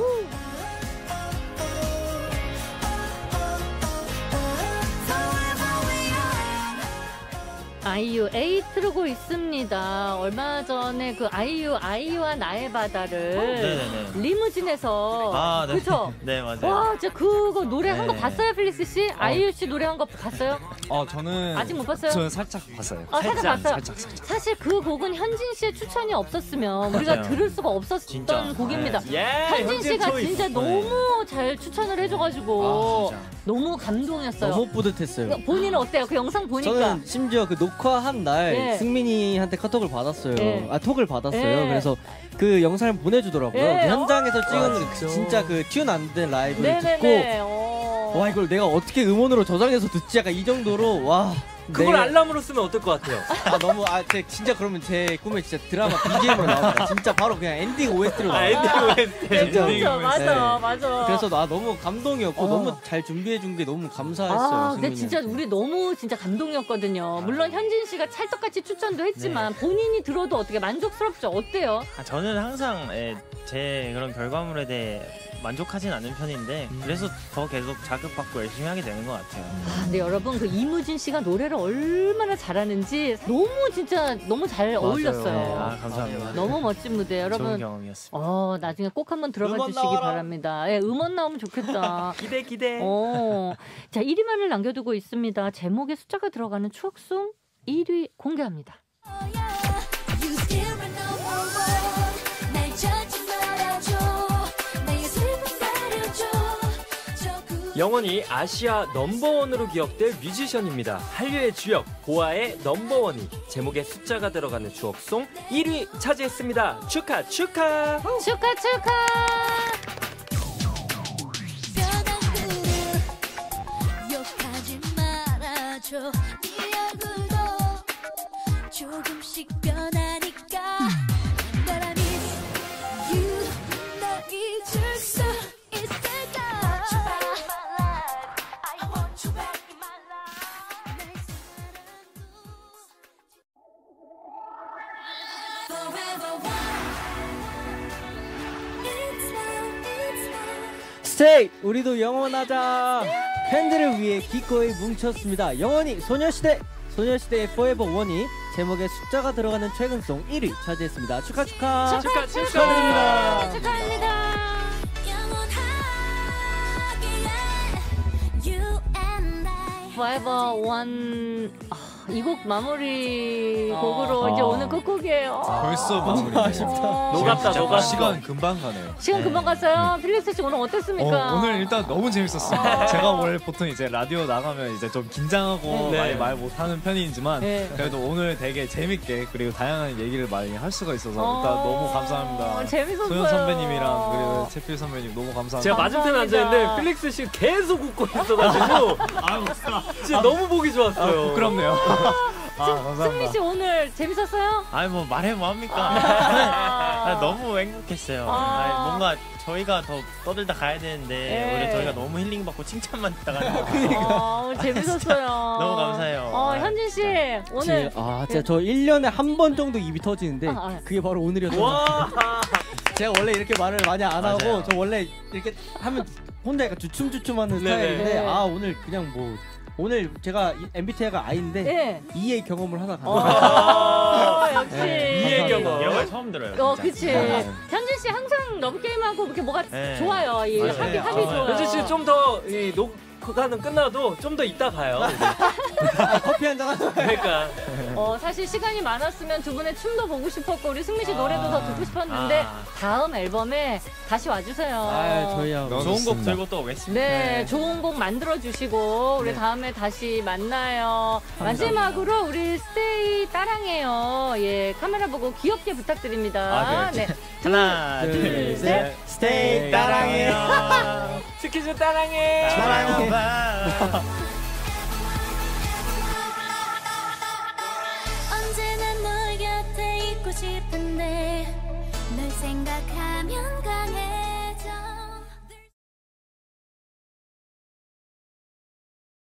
[SPEAKER 5] 아이유 8 흐르고 있습니다. 얼마 전에 그 아이유와 나의 바다를 리무진에서 그쵸?
[SPEAKER 2] 네, 맞아요.
[SPEAKER 5] 와, 진짜 그거 노래 한 거 봤어요, 펠릭스 씨? 아이유 씨 노래 한 거 봤어요?
[SPEAKER 3] 저는
[SPEAKER 5] 아직 못 봤어요?
[SPEAKER 3] 저는 살짝 봤어요.
[SPEAKER 5] 살짝 봤어요.
[SPEAKER 3] 살짝.
[SPEAKER 5] 사실 그 곡은 현진 씨의 추천이 없었으면 우리가 들을 수가 없었던
[SPEAKER 2] 진짜.
[SPEAKER 5] 곡입니다.
[SPEAKER 4] 예,
[SPEAKER 5] 현진 씨가
[SPEAKER 4] 초이스.
[SPEAKER 5] 진짜 너무 잘 추천을 해줘가지고 너무 감동이었어요.
[SPEAKER 1] 너무 뿌듯했어요.
[SPEAKER 5] 본인은 어때요? 그 영상 보니까.
[SPEAKER 1] 저는 심지어 그 녹화한 날 승민이한테 카톡을 받았어요. 톡을 받았어요. 그래서 그 영상을 보내주더라고요. 그 현장에서 찍은 진짜 그 튠 안 된 라이브를 듣고 와, 이걸 내가 어떻게 음원으로 저장해서 듣지? 약간 이 정도로 와.
[SPEAKER 4] 그걸 알람으로 쓰면 어떨 것 같아요?
[SPEAKER 1] 너무 진짜 그러면 제 꿈에 진짜 드라마 BGM으로 나옵니다. 진짜 바로 그냥 엔딩 OST로 나와요.
[SPEAKER 5] 진짜 맞아.
[SPEAKER 1] 그래서 너무 감동이었고 너무 잘 준비해 준 게 너무 감사했어요.
[SPEAKER 5] 근데 진짜 우리 너무 진짜 감동이었거든요. 물론 현진 씨가 찰떡같이 추천도 했지만 본인이 들어도 어떻게 만족스럽죠? 어때요?
[SPEAKER 2] 저는 항상 제 그런 결과물에 대해 만족하진 않은 편인데 그래서 더 계속 자극받고 열심히 하게 되는 것 같아요.
[SPEAKER 5] 근데 여러분 그 이무진 씨가 노래를 얼마나 잘하는지 너무 잘 어울렸어요.
[SPEAKER 2] 감사합니다.
[SPEAKER 5] 너무 멋진 무대 여러분.
[SPEAKER 2] 좋은 경험이었습니다.
[SPEAKER 5] 나중에 꼭 한번 들어봐 주시기 바랍니다. 음원 나오면 좋겠다.
[SPEAKER 4] 기대.
[SPEAKER 5] 자, 1위만을 남겨두고 있습니다. 제목에 숫자가 들어가는 추억송 1위 공개합니다.
[SPEAKER 7] You still run over one. 날 찾지 말아줘. 나의 슬픔 가려줘.
[SPEAKER 4] 영원히 아시아 넘버원으로 기억될 뮤지션입니다. 한류의 주역 보아의 넘버원이 제목에 숫자가 들어가는 추억송 1위 차지했습니다. 축하!
[SPEAKER 7] 욕하지 말아줘. 네 얼굴도 조금씩 변하니까. But I miss you. 널 잊을 수 있을까?
[SPEAKER 1] 스테이 우리도 영원하자. 팬들을 위해 기꺼이 뭉쳤습니다. 영원히 소녀시대 소녀시대의 Forever One이 제목에 숫자가 들어가는 최근송 1위 차지했습니다. 축하드립니다.
[SPEAKER 5] 축하합니다. Forever One 이 곡 마무리 곡으로 이제 오늘 끝곡이에요.
[SPEAKER 3] 벌써 마무리.
[SPEAKER 4] 녹았다.
[SPEAKER 3] 시간 금방 가네요.
[SPEAKER 5] 시간 금방 갔어요. 필릭스 씨 오늘 어땠습니까?
[SPEAKER 3] 오늘 일단 너무 재밌었어요. 제가 원래 보통 이제 라디오 나가면 이제 좀 긴장하고 많이 말 못하는 편이지만 그래도 오늘 되게 재밌게 그리고 다양한 얘기를 많이 할 수가 있어서 일단 너무 감사합니다.
[SPEAKER 5] 재밌었어요.
[SPEAKER 3] 소연 선배님이랑 그리고 채필 선배님 너무 감사합니다.
[SPEAKER 4] 제가 맞은편에 앉아있는데 필릭스 씨 계속 웃고 있어가지고 진짜 너무 보기 좋았어요.
[SPEAKER 3] 부끄럽네요. 감사합니다.
[SPEAKER 5] 승민 씨 오늘 재밌었어요?
[SPEAKER 2] 아니 뭐 말해 뭐합니까. 너무 행복했어요. 뭔가 저희가 더 떠들다 가야 되는데 원래 저희가 너무 힐링 받고 칭찬만 듣다가
[SPEAKER 5] 재밌었어요.
[SPEAKER 2] 너무 감사해요.
[SPEAKER 5] 현진 씨 오늘
[SPEAKER 1] 진짜 저 1년에 한 번 정도 입이 터지는데 그게 바로 오늘이었어요. 제가 원래 이렇게 말을 많이 안 하고 저 원래 이렇게 하면 혼자 약간 주춤주춤하는 스타일인데 오늘 그냥 뭐 오늘 제가 MBTI가 I인데 E의 경험을 하나 가져왔어요.
[SPEAKER 5] 역시
[SPEAKER 4] 이의 경험.
[SPEAKER 2] 이런 걸 처음 들어요.
[SPEAKER 5] 그치. 현진 씨 항상 러브 게임하고 이렇게 뭐가 좋아요. 이 합이 좋아요.
[SPEAKER 4] 현진 씨 좀 더 녹화는 끝나도 좀 더 이따 가요.
[SPEAKER 1] 커피 한잔 하자.
[SPEAKER 4] 그러니까
[SPEAKER 5] 사실 시간이 많았으면 두 분의 춤도 보고 싶었고 우리 승민 씨 노래도 더 듣고 싶었는데 다음 앨범에 다시 와주세요.
[SPEAKER 1] 저희야
[SPEAKER 2] 좋은 곡 들고 또 오겠습니다.
[SPEAKER 5] 네, 좋은 곡 만들어 주시고 우리 다음에 다시 만나요. 마지막으로 우리 스테이 따랑해요. 카메라 보고 귀엽게 부탁드립니다. 네.
[SPEAKER 2] 하나, 둘, 셋. 스테이 따랑해요.
[SPEAKER 4] 스키즈 따랑해.
[SPEAKER 7] 언제나 널 곁에 있고 싶은데 널 생각하면 강해